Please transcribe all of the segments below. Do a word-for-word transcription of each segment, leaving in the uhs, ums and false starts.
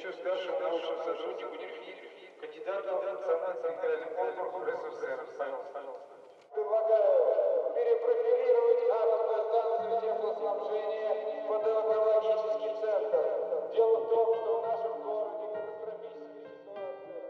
еще старшему научному сотруднику НИРФИ, кандидату в национальный федеральный округ РСФСР. Пожалуйста. Предлагаю перепрофилировать атомную станцию теплоснабжения под экологический центр. Дело в том, что в нашем городе катастрофическая ситуация.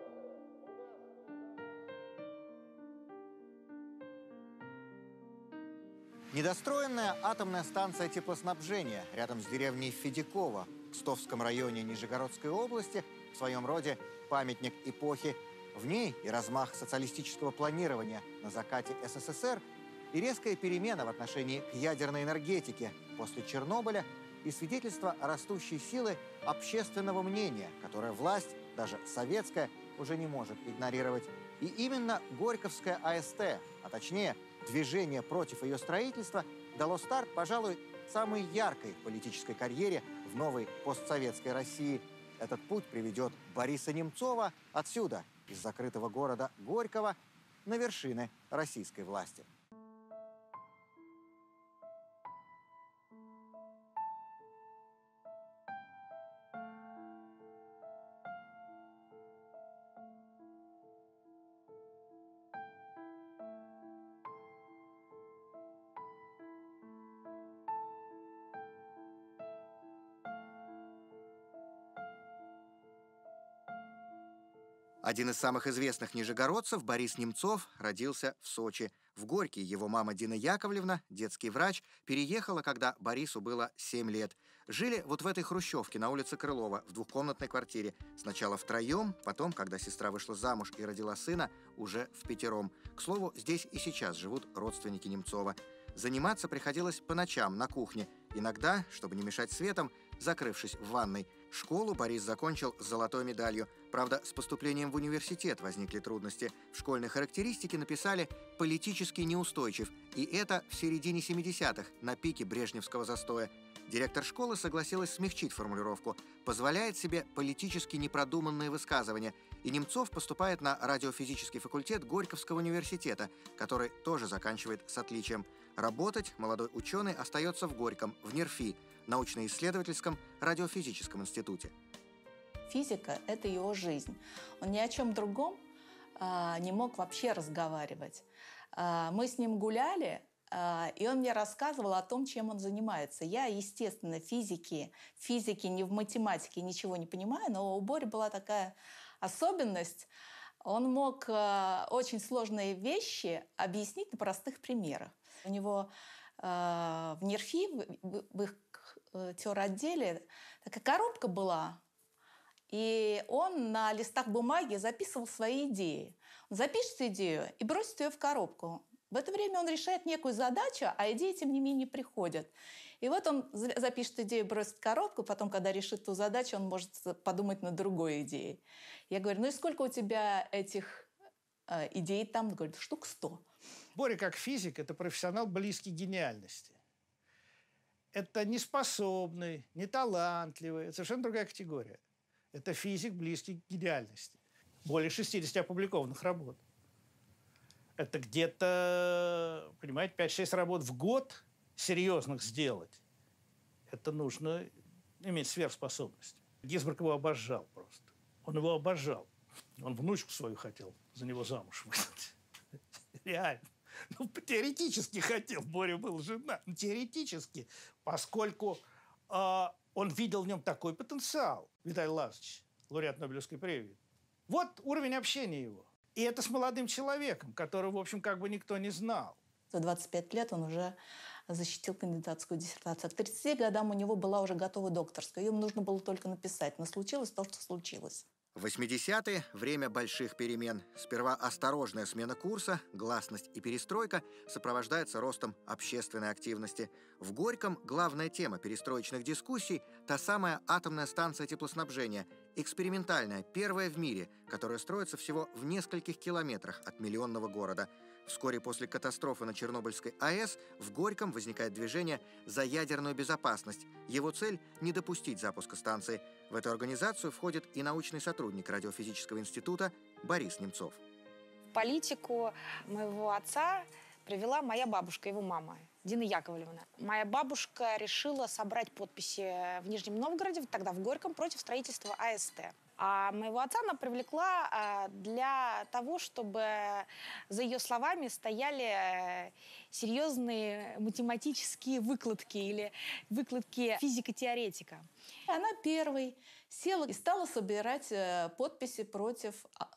Недостроенная атомная станция теплоснабжения рядом с деревней Федяково в Кстовском районе Нижегородской области в своем роде памятник эпохи. В ней и размах социалистического планирования на закате СССР, и резкая перемена в отношении к ядерной энергетике после Чернобыля, и свидетельство растущей силы общественного мнения, которое власть, даже советская, уже не может игнорировать. И именно Горьковская АЭС, а точнее движение против ее строительства, дало старт, пожалуй, самой яркой политической карьере в новой постсоветской России. Этот путь приведет Бориса Немцова отсюда, из закрытого города Горького, на вершины российской власти. Один из самых известных нижегородцев, Борис Немцов, родился в Сочи. В Горький его мама Дина Яковлевна, детский врач, переехала, когда Борису было семь лет. Жили вот в этой хрущевке на улице Крылова, в двухкомнатной квартире. Сначала втроем, потом, когда сестра вышла замуж и родила сына, уже впятером. К слову, здесь и сейчас живут родственники Немцова. Заниматься приходилось по ночам на кухне. Иногда, чтобы не мешать светом, закрывшись в ванной. Школу Борис закончил с золотой медалью. Правда, с поступлением в университет возникли трудности. В школьной характеристике написали «политически неустойчив». И это в середине семидесятых, на пике брежневского застоя. Директор школы согласилась смягчить формулировку. Позволяет себе политически непродуманные высказывания. И Немцов поступает на радиофизический факультет Горьковского университета, который тоже заканчивает с отличием. Работать молодой ученый остается в Горьком, в НИРФИ, научно-исследовательском радиофизическом институте. Физика – это его жизнь. Он ни о чем другом а, не мог вообще разговаривать. А, мы с ним гуляли, а, и он мне рассказывал о том, чем он занимается. Я, естественно, физики, физики не в математике ничего не понимаю, но у Бори была такая особенность. Он мог а, очень сложные вещи объяснить на простых примерах. У него а, в НИРФИ, в, в их тёр-отделе, такая коробка была, и он на листах бумаги записывал свои идеи. Он запишет идею и бросит ее в коробку. В это время он решает некую задачу, а идеи, тем не менее, приходят. И вот он запишет идею, бросит в коробку, потом, когда решит ту задачу, он может подумать над другой идеей. Я говорю, ну и сколько у тебя этих э, идей там? Он говорит, штук сто. Боря, как физик, это профессионал близкий к гениальности. Это не способный, не талантливый, это совершенно другая категория. Это физик, близкий к гениальности. Более шестидесяти опубликованных работ. Это где-то, понимаете, пять-шесть работ в год серьезных сделать. Это нужно иметь сверхспособность. Гинзбург его обожал просто. Он его обожал. Он внучку свою хотел за него замуж выдать. Реально. Ну, теоретически хотел. Боря был женат. Ну, теоретически. Поскольку э, он видел в нем такой потенциал. Виталий Лазаревич, лауреат Нобелевской премии. Вот уровень общения его. И это с молодым человеком, которого, в общем, как бы никто не знал. В двадцать пять лет он уже защитил кандидатскую диссертацию. К тридцати годам у него была уже готова докторская. Ее нужно было только написать. Но случилось то, что случилось. восьмидесятые – время больших перемен. Сперва осторожная смена курса, гласность и перестройка сопровождается ростом общественной активности. В Горьком главная тема перестроечных дискуссий – та самая атомная станция теплоснабжения, экспериментальная, первая в мире, которая строится всего в нескольких километрах от миллионного города. Вскоре после катастрофы на Чернобыльской АЭС в Горьком возникает движение «За ядерную безопасность». Его цель – не допустить запуска станции. В эту организацию входит и научный сотрудник радиофизического института Борис Немцов. В политику моего отца привела моя бабушка, его мама. Дина Яковлевна. Моя бабушка решила собрать подписи в Нижнем Новгороде, тогда в Горьком, против строительства А Эс Тэ. А моего отца она привлекла для того, чтобы за ее словами стояли серьезные математические выкладки или выкладки физико-теоретика. Она первой села и стала собирать подписи против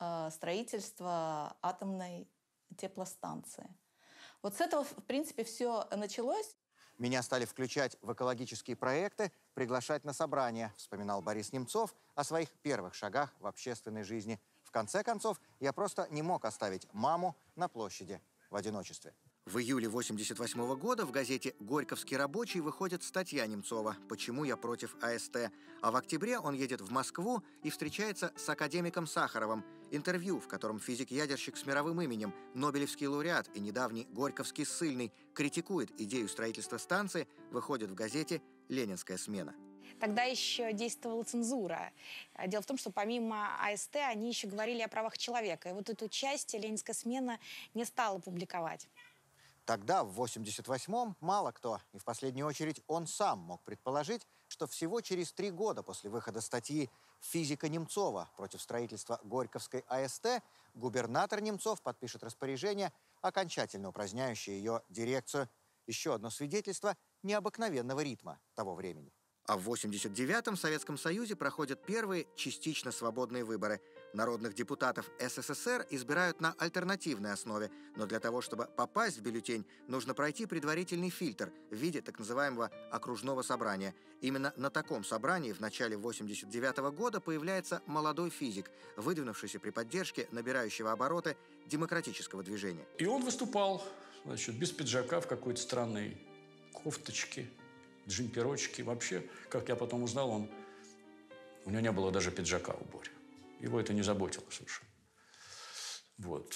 строительства атомной теплостанции. Вот с этого, в принципе, все началось. Меня стали включать в экологические проекты, приглашать на собрания, вспоминал Борис Немцов о своих первых шагах в общественной жизни. В конце концов, я просто не мог оставить маму на площади в одиночестве. В июле восемьдесят восьмого года в газете «Горьковский рабочий» выходит статья Немцова «Почему я против А Эс Тэ?». А в октябре он едет в Москву и встречается с академиком Сахаровым. Интервью, в котором физик-ядерщик с мировым именем, нобелевский лауреат и недавний горьковский ссыльный критикует идею строительства станции, выходит в газете «Ленинская смена». Тогда еще действовала цензура. Дело в том, что помимо А Эс Тэ они еще говорили о правах человека. И вот эту часть «Ленинская смена» не стала публиковать. Тогда, в восемьдесят восьмом, мало кто, и в последнюю очередь он сам мог предположить, что всего через три года после выхода статьи физика Немцова против строительства Горьковской А Эс Тэ губернатор Немцов подпишет распоряжение, окончательно упраздняющее ее дирекцию. Еще одно свидетельство необыкновенного ритма того времени. А в восемьдесят девятом в Советском Союзе проходят первые частично свободные выборы. Народных депутатов Эс Эс Эс Эр избирают на альтернативной основе, но для того, чтобы попасть в бюллетень, нужно пройти предварительный фильтр в виде так называемого окружного собрания. Именно на таком собрании в начале восемьдесят девятого года появляется молодой физик, выдвинувшийся при поддержке набирающего обороты демократического движения. И он выступал, значит, без пиджака в какой-то странной кофточке, джемперочки. Вообще, как я потом узнал, он, у него не было даже пиджака у Бори. Его это не заботило совершенно. Вот.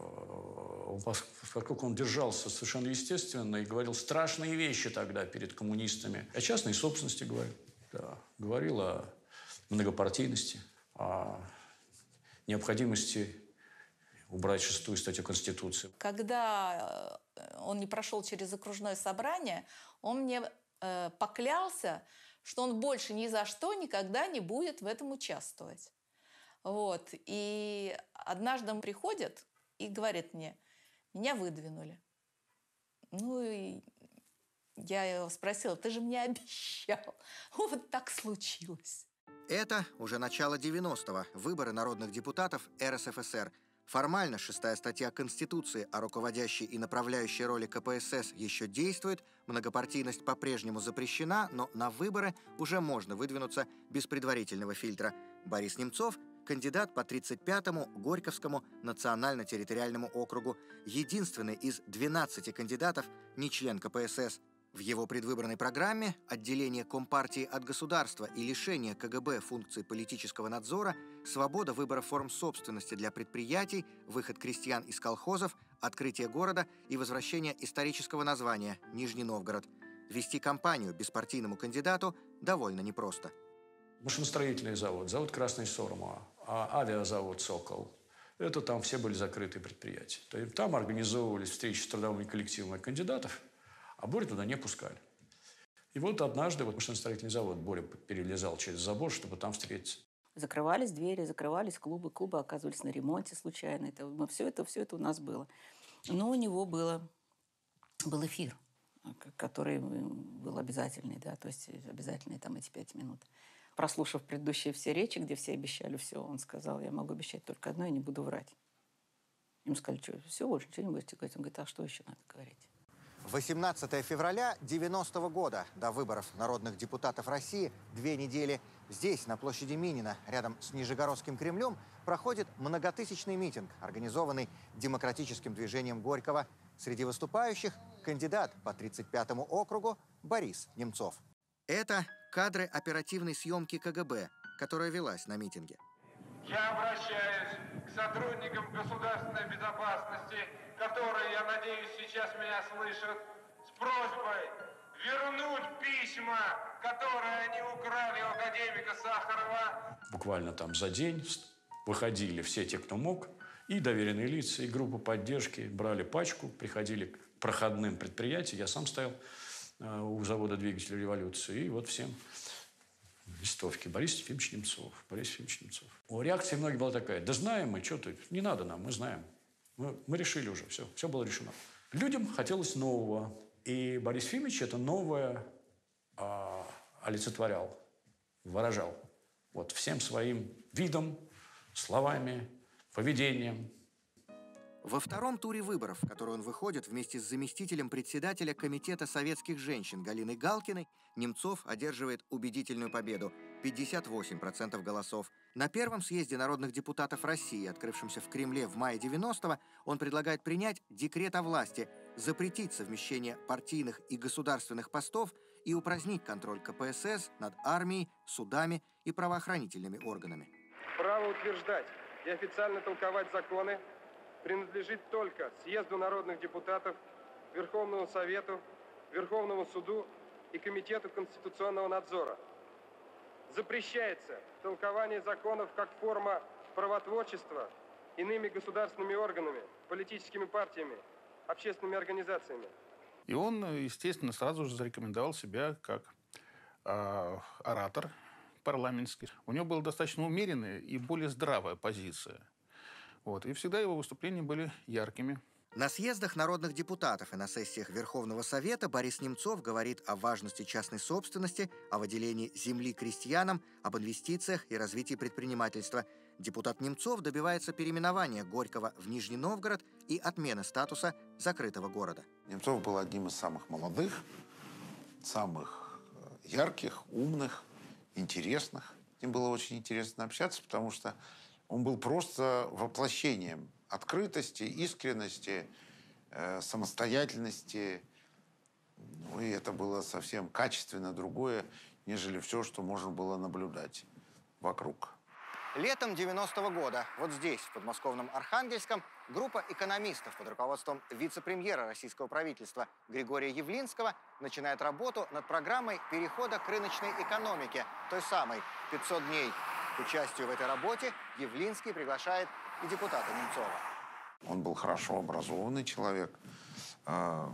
Поскольку он держался совершенно естественно и говорил страшные вещи тогда перед коммунистами. О частной собственности говорил. Да. Говорил о многопартийности, о необходимости убрать шестую статью Конституции. Когда он не прошел через окружное собрание, он мне э, поклялся, что он больше ни за что никогда не будет в этом участвовать. Вот. И однажды он приходит и говорит мне: меня выдвинули. Ну, и я его спросила: ты же мне обещал. Вот так случилось. Это уже начало девяностого, выборы народных депутатов Эр Эс Эф Эс Эр. Формально шестая статья Конституции о руководящей и направляющей роли Ка Пэ Эс Эс еще действует, многопартийность по-прежнему запрещена, но на выборы уже можно выдвинуться без предварительного фильтра. Борис Немцов – кандидат по тридцать пятому Горьковскому национально-территориальному округу, единственный из двенадцати кандидатов, не член Ка Пэ Эс Эс. В его предвыборной программе отделение Компартии от государства и лишение Ка Гэ Бэ функций политического надзора, свобода выбора форм собственности для предприятий, выход крестьян из колхозов, открытие города и возвращение исторического названия Нижний Новгород. Вести кампанию беспартийному кандидату довольно непросто. Машиностроительный завод, завод «Красный Сормоа», а авиазавод «Сокол». Это там все были закрытые предприятия. То есть там организовывались встречи с трудовыми коллективами кандидатов, а Борю туда не пускали. И вот однажды вот машиностроительный завод Боря перелезал через забор, чтобы там встретиться. Закрывались двери, закрывались клубы, клубы оказывались на ремонте случайно. Это, все, это, все это у нас было. Но у него было, был эфир, который был обязательный, да, то есть обязательные там эти пять минут. Прослушав предыдущие все речи, где все обещали все, он сказал: я могу обещать только одно, я не буду врать. Ему сказали: что, все, больше ничего не будете говорить? Он говорит: а что еще надо говорить? восемнадцатого февраля девяностого года, до выборов народных депутатов России, две недели. Здесь, на площади Минина, рядом с Нижегородским Кремлем, проходит многотысячный митинг, организованный демократическим движением Горького. Среди выступающих кандидат по тридцать пятому округу Борис Немцов. Это кадры оперативной съемки Ка Гэ Бэ, которая велась на митинге. Я обращаюсь к сотрудникам государственной безопасности, которые, я надеюсь, сейчас меня слышат, с просьбой вернуть письма, которые они украли у академика Сахарова. Буквально там за день выходили все те, кто мог, и доверенные лица, и группа поддержки, брали пачку, приходили проходным предприятием. Я сам стоял э, у завода двигателей революции. И вот всем листовки. Борис Ефимович Немцов. Борис Ефимович Немцов. У реакции многих была такая: да знаем мы, что ты, не надо нам, мы знаем. Мы, мы решили уже, все, все было решено. Людям хотелось нового. И Борис Ефимович это новое э, олицетворял, выражал. Вот всем своим видом, словами, поведением. Во втором туре выборов, в который он выходит вместе с заместителем председателя Комитета советских женщин Галиной Галкиной, Немцов одерживает убедительную победу – пятьдесят восемь процентов голосов. На первом съезде народных депутатов России, открывшемся в Кремле в мае девяностого, он предлагает принять декрет о власти, запретить совмещение партийных и государственных постов и упразднить контроль ка пэ эс эс над армией, судами и правоохранительными органами. Право утверждать и официально толковать законы принадлежит только съезду народных депутатов, Верховному Совету, Верховному суду и Комитету конституционного надзора. Запрещается толкование законов как форма правотворчества иными государственными органами, политическими партиями, общественными организациями. И он, естественно, сразу же зарекомендовал себя как э, оратор парламентский. У него была достаточно умеренная и более здравая позиция. Вот. И всегда его выступления были яркими. На съездах народных депутатов и на сессиях Верховного Совета Борис Немцов говорит о важности частной собственности, о выделении земли крестьянам, об инвестициях и развитии предпринимательства. Депутат Немцов добивается переименования Горького в Нижний Новгород и отмены статуса закрытого города. Немцов был одним из самых молодых, самых ярких, умных, интересных. С ним было очень интересно общаться, потому что он был просто воплощением открытости, искренности, э, самостоятельности. Ну, и это было совсем качественно другое, нежели все, что можно было наблюдать вокруг. Летом девяностого года вот здесь, в подмосковном Архангельском, группа экономистов под руководством вице-премьера российского правительства Григория Явлинского начинает работу над программой перехода к рыночной экономике, той самой пятьсот дней. К участию в этой работе Явлинский приглашает и депутата Немцова. Он был хорошо образованный человек, э,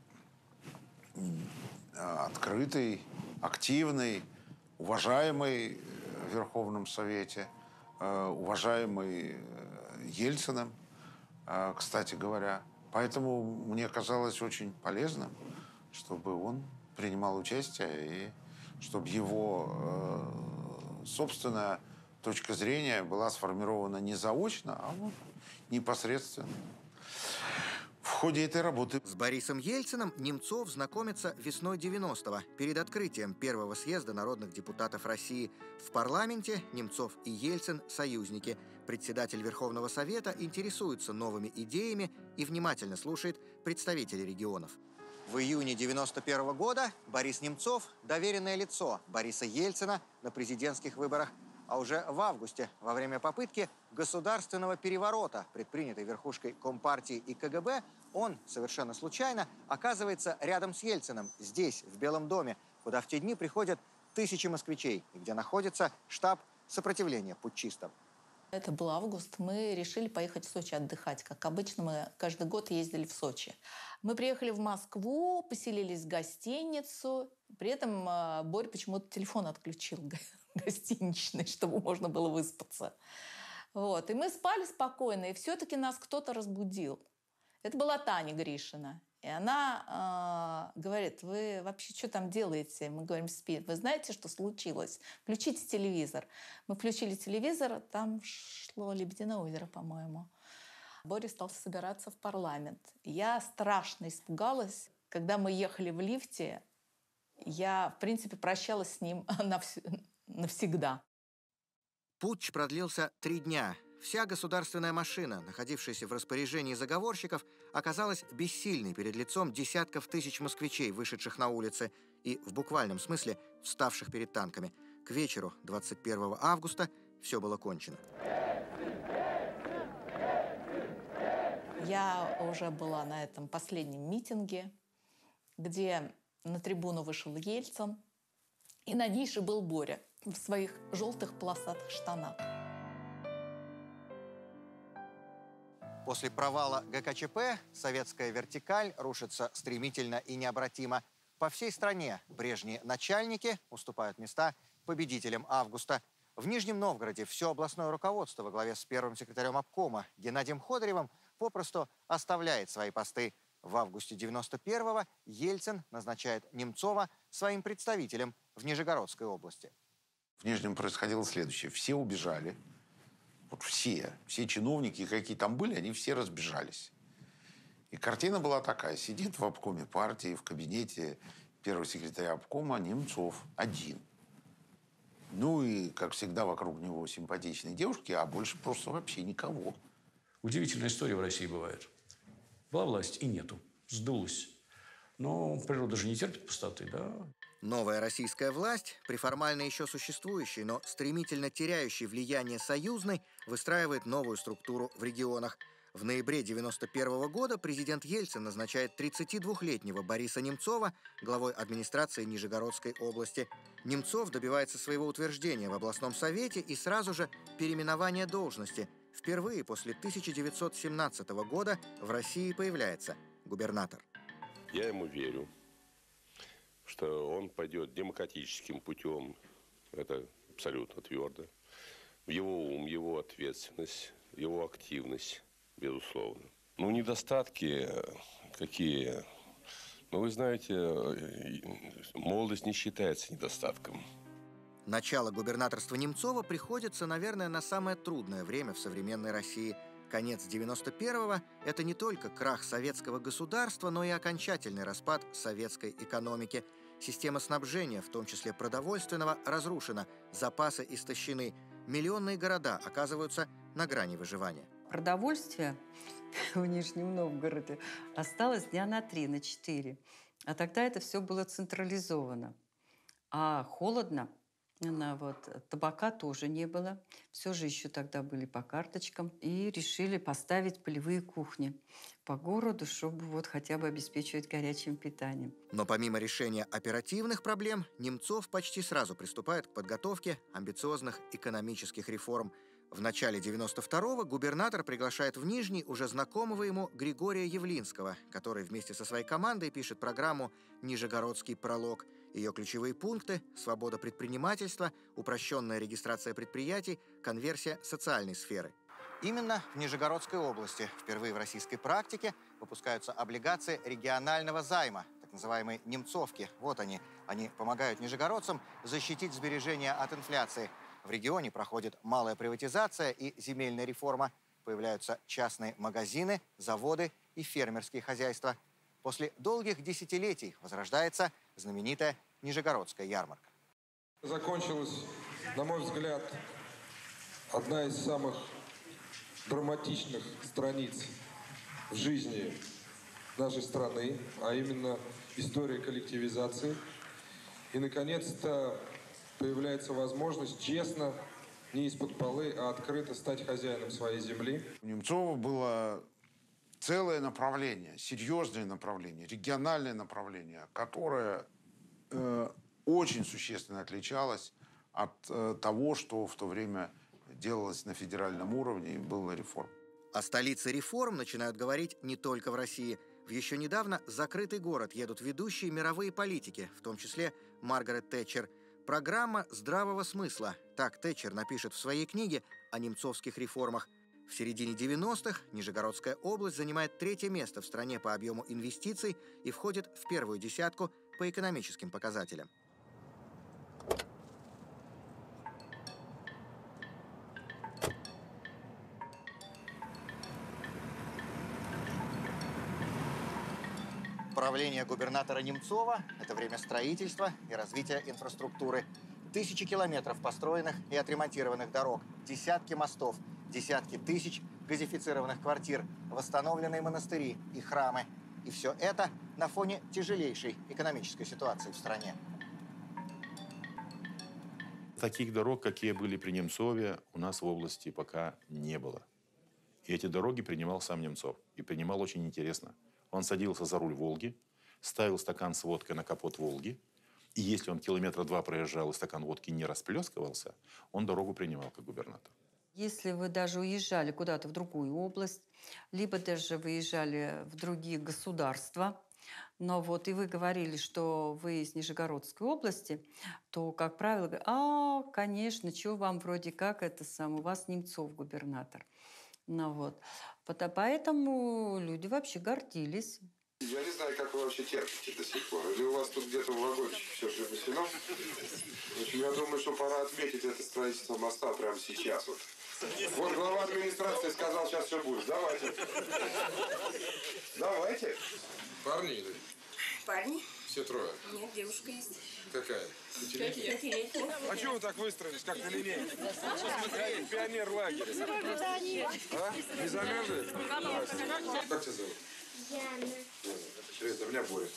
открытый, активный, уважаемый в Верховном Совете, э, уважаемый Ельциным, э, кстати говоря. Поэтому мне казалось очень полезным, чтобы он принимал участие и чтобы его э, собственная точка зрения была сформирована не заочно, а вот непосредственно в ходе этой работы. С Борисом Ельциным Немцов знакомится весной девяностого, перед открытием первого съезда народных депутатов России. В парламенте Немцов и Ельцин – союзники. Председатель Верховного Совета интересуется новыми идеями и внимательно слушает представителей регионов. В июне девяносто первого года Борис Немцов – доверенное лицо Бориса Ельцина на президентских выборах. А уже в августе, во время попытки государственного переворота, предпринятой верхушкой Компартии и ка гэ бэ, он совершенно случайно оказывается рядом с Ельциным, здесь, в Белом доме, куда в те дни приходят тысячи москвичей, и где находится штаб сопротивления путчистам. Это был август. Мы решили поехать в Сочи отдыхать. Как обычно, мы каждый год ездили в Сочи. Мы приехали в Москву, поселились в гостиницу. При этом э, Боря почему-то телефон отключил гостиничный, чтобы можно было выспаться. Вот. И мы спали спокойно, и все-таки нас кто-то разбудил. Это была Таня Гришина. И она э, говорит: вы вообще что там делаете? Мы говорим: спи. Вы знаете, что случилось? Включите телевизор. Мы включили телевизор, там шло «Лебединое озеро», по-моему. Боря стал собираться в парламент. Я страшно испугалась. Когда мы ехали в лифте, я, в принципе, прощалась с ним навс- навсегда. Путч продлился три дня. Вся государственная машина, находившаяся в распоряжении заговорщиков, оказалась бессильной перед лицом десятков тысяч москвичей, вышедших на улицы и, в буквальном смысле, вставших перед танками. К вечеру двадцать первого августа все было кончено. Я уже была на этом последнем митинге, где на трибуну вышел Ельцин, и на нише был Боря в своих желтых полосатых штанах. После провала гэ ка че пэ советская вертикаль рушится стремительно и необратимо. По всей стране прежние начальники уступают места победителям августа. В Нижнем Новгороде все областное руководство во главе с первым секретарем обкома Геннадием Ходыревым попросту оставляет свои посты. В августе девяносто первого Ельцин назначает Немцова своим представителем в Нижегородской области. В Нижнем происходило следующее. Все убежали. Вот все. Все чиновники, какие там были, они все разбежались. И картина была такая. Сидит в обкоме партии, в кабинете первого секретаря обкома Немцов один. Ну и, как всегда, вокруг него симпатичные девушки, а больше просто вообще никого. Удивительная история в России бывает. Была власть и нету. Сдулась. Но природа же не терпит пустоты, да? Новая российская власть, при формально еще существующей, но стремительно теряющей влияние союзной, выстраивает новую структуру в регионах. В ноябре девяносто первого года президент Ельцин назначает тридцатидвухлетнего Бориса Немцова главой администрации Нижегородской области. Немцов добивается своего утверждения в областном совете и сразу же переименования должности. Впервые после тысяча девятьсот семнадцатого года в России появляется губернатор. Я ему верю, что он пойдет демократическим путем. Это абсолютно твердо. В его ум, его ответственность, его активность, безусловно. Ну, недостатки какие? Ну, вы знаете, молодость не считается недостатком. Начало губернаторства Немцова приходится, наверное, на самое трудное время в современной России. Конец девяносто первого – это не только крах советского государства, но и окончательный распад советской экономики. Система снабжения, в том числе продовольственного, разрушена, запасы истощены. Миллионные города оказываются на грани выживания. Продовольствие в Нижнем Новгороде осталось дня на три, на четыре. А тогда это все было централизовано. А холодно, на вот, табака тоже не было. Все же еще тогда были по карточкам. И решили поставить полевые кухни по городу, чтобы вот хотя бы обеспечивать горячим питанием. Но помимо решения оперативных проблем, Немцов почти сразу приступает к подготовке амбициозных экономических реформ. В начале девяносто второго губернатор приглашает в Нижний уже знакомого ему Григория Явлинского, который вместе со своей командой пишет программу «Нижегородский пролог». Ее ключевые пункты – свобода предпринимательства, упрощенная регистрация предприятий, конверсия социальной сферы. Именно в Нижегородской области впервые в российской практике выпускаются облигации регионального займа, так называемые «немцовки». Вот они. Они помогают нижегородцам защитить сбережения от инфляции. В регионе проходит малая приватизация и земельная реформа. Появляются частные магазины, заводы и фермерские хозяйства. После долгих десятилетий возрождается знаменитая Нижегородская ярмарка. Закончилась, на мой взгляд, одна из самых драматичных страниц в жизни нашей страны, а именно история коллективизации. И, наконец-то, появляется возможность честно, не из-под полы, а открыто стать хозяином своей земли. У Немцова было целое направление, серьезное направление, региональное направление, которое э, очень существенно отличалось от э, того, что в то время делалось на федеральном уровне и было реформ. О столице реформ начинают говорить не только в России. В еще недавно закрытый город едут ведущие мировые политики, в том числе Маргарет Тэтчер. Программа здравого смысла. Так Тэтчер напишет в своей книге о немцовских реформах. В середине девяностых Нижегородская область занимает третье место в стране по объему инвестиций и входит в первую десятку по экономическим показателям. Правление губернатора Немцова – это время строительства и развития инфраструктуры. Тысячи километров построенных и отремонтированных дорог, десятки мостов, десятки тысяч газифицированных квартир, восстановленные монастыри и храмы. И все это на фоне тяжелейшей экономической ситуации в стране. Таких дорог, какие были при Немцове, у нас в области пока не было. И эти дороги принимал сам Немцов. И принимал очень интересно. Он садился за руль «Волги», ставил стакан с водкой на капот «Волги», и если он километра два проезжал и стакан водки не расплескивался, он дорогу принимал как губернатор. Если вы даже уезжали куда-то в другую область, либо даже выезжали в другие государства, но вот и вы говорили, что вы из Нижегородской области, то, как правило, говорят, а, конечно, что вам вроде как это сам, у вас Немцов губернатор. Ну вот. Поэтому люди вообще гордились. Я не знаю, как вы вообще терпите до сих пор. Или у вас тут где-то в вагончике все припасено? В общем, я думаю, что пора отметить это строительство моста прямо сейчас. Вот, вот глава администрации сказал, сейчас все будет. Давайте. Давайте. Парни или? Парни? Все трое? Нет, девушка есть. Какая? Пятилетняя. А чего вы так выстроились, как на линейке? Пионер лагеря. А? Не замерзли? Как тебя зовут? Яна. Привет, а меня Борис.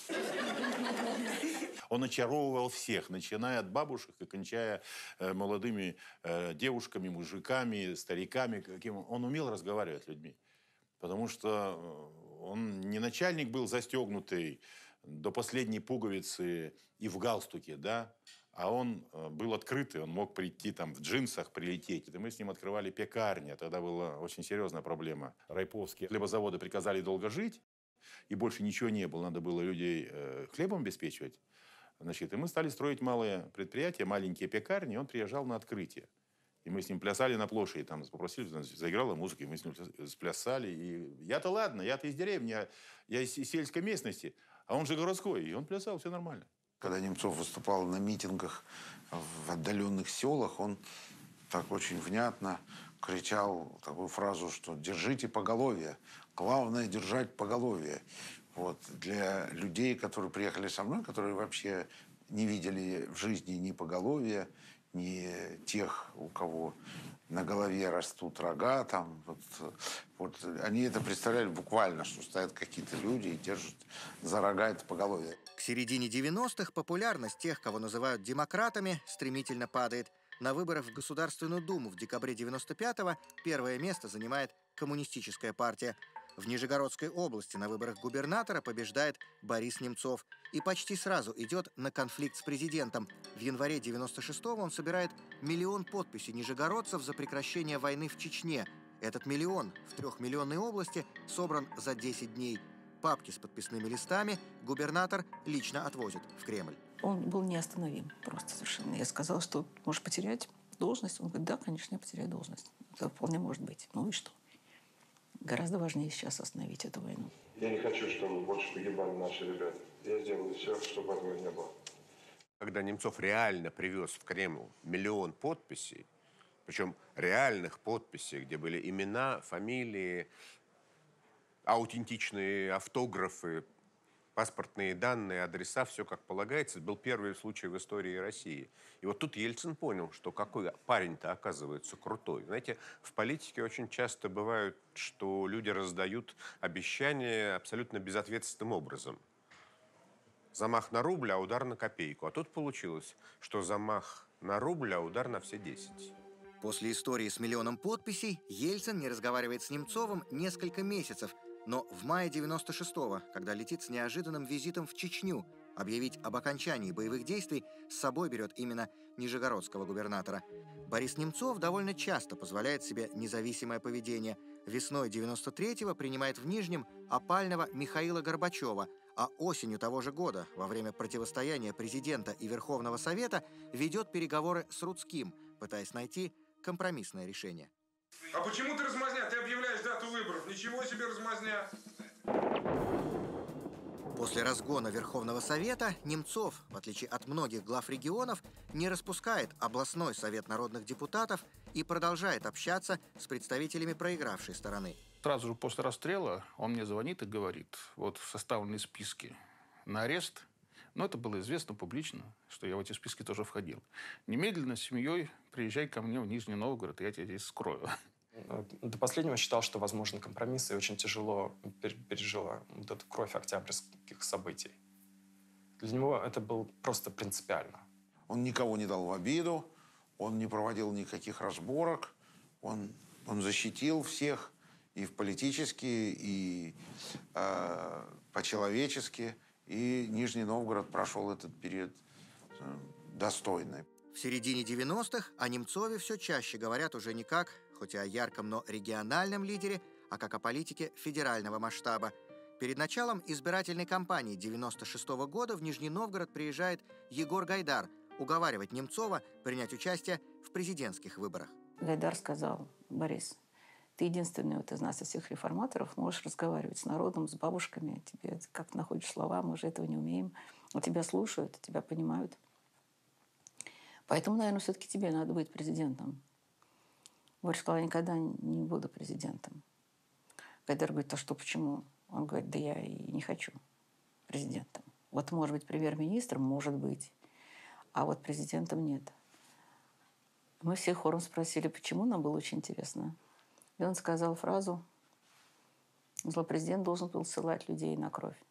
Он очаровывал всех, начиная от бабушек и кончая э, молодыми э, девушками, мужиками, стариками. Каким... Он умел разговаривать с людьми. Потому что он не начальник был застегнутый до последней пуговицы и в галстуке, да, а он был открытый, он мог прийти там в джинсах, прилететь. И мы с ним открывали пекарни, тогда была очень серьезная проблема. Райповские хлебозаводы приказали долго жить, и больше ничего не было, надо было людей э, хлебом обеспечивать. Значит, и мы стали строить малые предприятия, маленькие пекарни, и он приезжал на открытие. И мы с ним плясали на площади, там попросили, заиграла музыка, и мы с ним сплясали. И я-то ладно, я-то из деревни, я, я из сельской местности, а он же городской, и он плясал, все нормально. Когда Немцов выступал на митингах в отдаленных селах, он так очень внятно кричал такую фразу, что «держите поголовье». Главное – держать поголовье. Вот. Для людей, которые приехали со мной, которые вообще не видели в жизни ни поголовья, ни тех, у кого на голове растут рога, там, вот, вот, они это представляли буквально, что стоят какие-то люди и держат за рога это поголовье. К середине девяностых популярность тех, кого называют демократами, стремительно падает. На выборах в Государственную Думу в декабре девяносто пятого первое место занимает Коммунистическая партия. В Нижегородской области на выборах губернатора побеждает Борис Немцов и почти сразу идет на конфликт с президентом. В январе девяносто шестого он собирает миллион подписей нижегородцев за прекращение войны в Чечне. Этот миллион в трехмиллионной области собран за десять дней. Папки с подписными листами губернатор лично отвозит в Кремль. Он был неостановим просто совершенно. Я сказала, что можешь потерять должность. Он говорит, да, конечно, я потеряю должность. Это вполне может быть. Ну и что? Гораздо важнее сейчас остановить эту войну. Я не хочу, чтобы больше погибали наши ребята. Я сделаю все, чтобы этого не было. Когда Немцов реально привез в Кремль миллион подписей, причем реальных подписей, где были имена, фамилии, аутентичные автографы, паспортные данные, адреса, все как полагается. Это был первый случай в истории России. И вот тут Ельцин понял, что какой парень-то оказывается крутой. Знаете, в политике очень часто бывает, что люди раздают обещания абсолютно безответственным образом. Замах на рубль, а удар на копейку. А тут получилось, что замах на рубль, а удар на все десять. После истории с миллионом подписей Ельцин не разговаривает с Немцовым несколько месяцев. Но в мае девяносто шестого, когда летит с неожиданным визитом в Чечню, объявить об окончании боевых действий с собой берет именно нижегородского губернатора. Борис Немцов довольно часто позволяет себе независимое поведение. Весной девяносто третьего принимает в Нижнем опального Михаила Горбачева, а осенью того же года, во время противостояния президента и Верховного Совета, ведет переговоры с Рудским, пытаясь найти компромиссное решение. А почему ты размазня? Ты объявляешь дату выборов. Ничего себе размазня. После разгона Верховного Совета Немцов, в отличие от многих глав регионов, не распускает областной совет народных депутатов и продолжает общаться с представителями проигравшей стороны. Сразу же после расстрела он мне звонит и говорит, вот составлены списки на арест. Но это было известно публично, что я в эти списки тоже входил. Немедленно с семьей приезжай ко мне в Нижний Новгород, и я тебя здесь скрою. До последнего считал, что возможен компромисс, и очень тяжело пережила вот эту кровь октябрьских событий. Для него это было просто принципиально. Он никого не дал в обиду, он не проводил никаких разборок, он, он защитил всех и политически, и э, по-человечески. И Нижний Новгород прошел этот период достойно. В В середине девяностых о Немцове все чаще говорят уже не как, хоть и о ярком, но региональном лидере, а как о политике федерального масштаба. Перед началом избирательной кампании девяносто шестого года в Нижний Новгород приезжает Егор Гайдар уговаривать Немцова принять участие в президентских выборах. Гайдар сказал: Борис, ты единственный вот из нас, из всех реформаторов, можешь разговаривать с народом, с бабушками. Тебе как находишь слова, мы же этого не умеем. А тебя слушают, тебя понимают. Поэтому, наверное, все-таки тебе надо быть президентом. Борис сказал: я никогда не буду президентом. Гайдар говорит: а что, почему? Он говорит: да я и не хочу президентом. Вот может быть премьер-министром, может быть, а вот президентом нет. Мы все хором спросили, почему, нам было очень интересно. И он сказал фразу: президент должен был ссылать людей на кровь.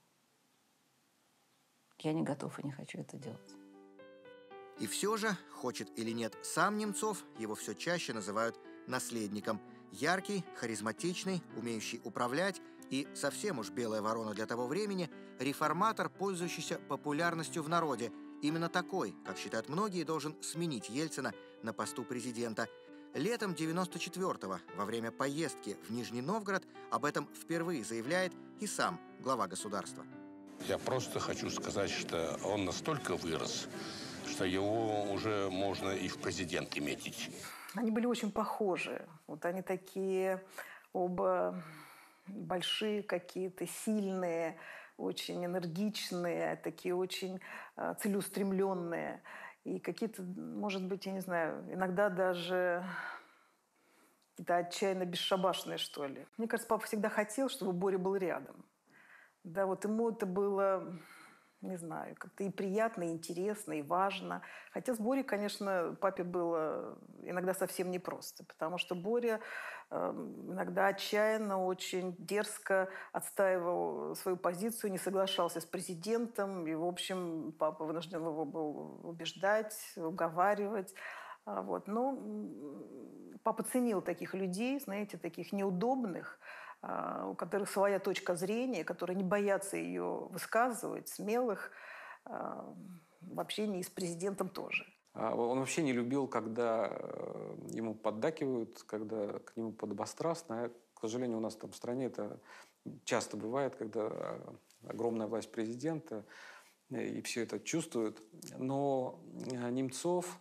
Я не готов и не хочу это делать. И все же, хочет или нет сам Немцов, его все чаще называют наследником. Яркий, харизматичный, умеющий управлять и совсем уж белая ворона для того времени, реформатор, пользующийся популярностью в народе. Именно такой, как считают многие, должен сменить Ельцина на посту президента. Летом девяносто четвёртого, во время поездки в Нижний Новгород, об этом впервые заявляет и сам глава государства. Я просто хочу сказать, что он настолько вырос, что его уже можно и в президенты метить. Они были очень похожи. Вот они такие оба большие какие-то, сильные, очень энергичные, такие очень э, целеустремленные. И какие-то, может быть, я не знаю, иногда даже какие-то отчаянно бесшабашные, что ли. Мне кажется, папа всегда хотел, чтобы Боря был рядом. Да, вот ему это было, не знаю, как-то и приятно, и интересно, и важно. Хотя с Борей, конечно, папе было иногда совсем непросто, потому что Боря э, иногда отчаянно, очень дерзко отстаивал свою позицию, не соглашался с президентом, и, в общем, папа вынужден его был убеждать, уговаривать. А вот. Но папа ценил таких людей, знаете, таких неудобных, у которых своя точка зрения, которые не боятся ее высказывать, смелых, в общении с президентом тоже. Он вообще не любил, когда ему поддакивают, когда к нему подобострастно. К сожалению, у нас там в стране это часто бывает, когда огромная власть президента, и все это чувствуют. Но Немцов,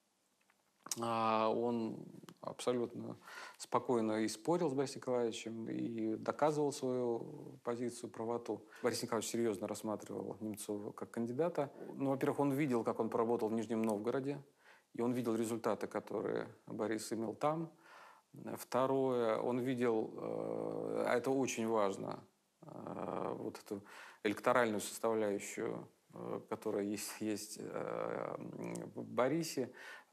он абсолютно спокойно и спорил с Борисом Николаевичем, и доказывал свою позицию, правоту. Борис Николаевич серьезно рассматривал Немцова как кандидата. Ну, во-первых, он видел, как он поработал в Нижнем Новгороде, и он видел результаты, которые Борис имел там. Второе, он видел, а это очень важно, вот эту электоральную составляющую, которая есть, есть в Борисе.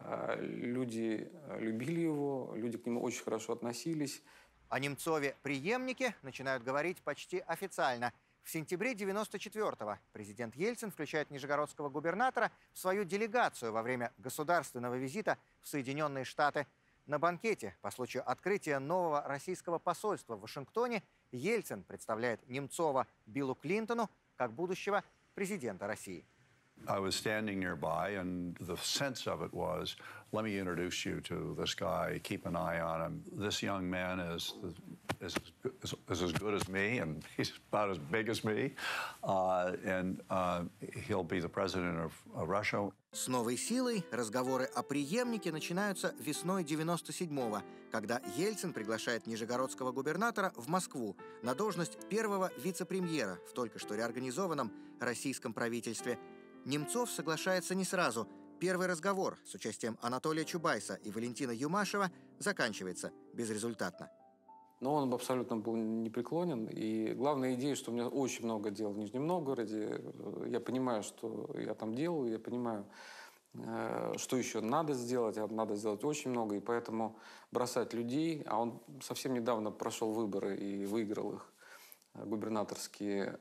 Люди любили его, люди к нему очень хорошо относились. О Немцове преемнике начинают говорить почти официально. В сентябре девяносто четвёртого президент Ельцин включает нижегородского губернатора в свою делегацию во время государственного визита в Соединенные Штаты. На банкете по случаю открытия нового российского посольства в Вашингтоне Ельцин представляет Немцова Биллу Клинтону как будущего президента России. I was standing nearby, and the sense of it was, let me introduce you to this guy, keep an eye on him. This young man is, is, is, is as good as me, and he's about as big as me, uh, and uh, he'll be the president of, of Russia. С новой силой разговоры о преемнике начинаются весной девяносто седьмого, когда Ельцин приглашает нижегородского губернатора в Москву на должность первого вице-премьера в только что реорганизованном российском правительстве. Немцов соглашается не сразу. Первый разговор с участием Анатолия Чубайса и Валентина Юмашева заканчивается безрезультатно. Но он абсолютно был непреклонен. И главная идея, что у меня очень много дел в Нижнем Новгороде. Я понимаю, что я там делаю, я понимаю, что еще надо сделать. А надо сделать очень много, и поэтому бросать людей. А он совсем недавно прошел выборы и выиграл их, губернаторские.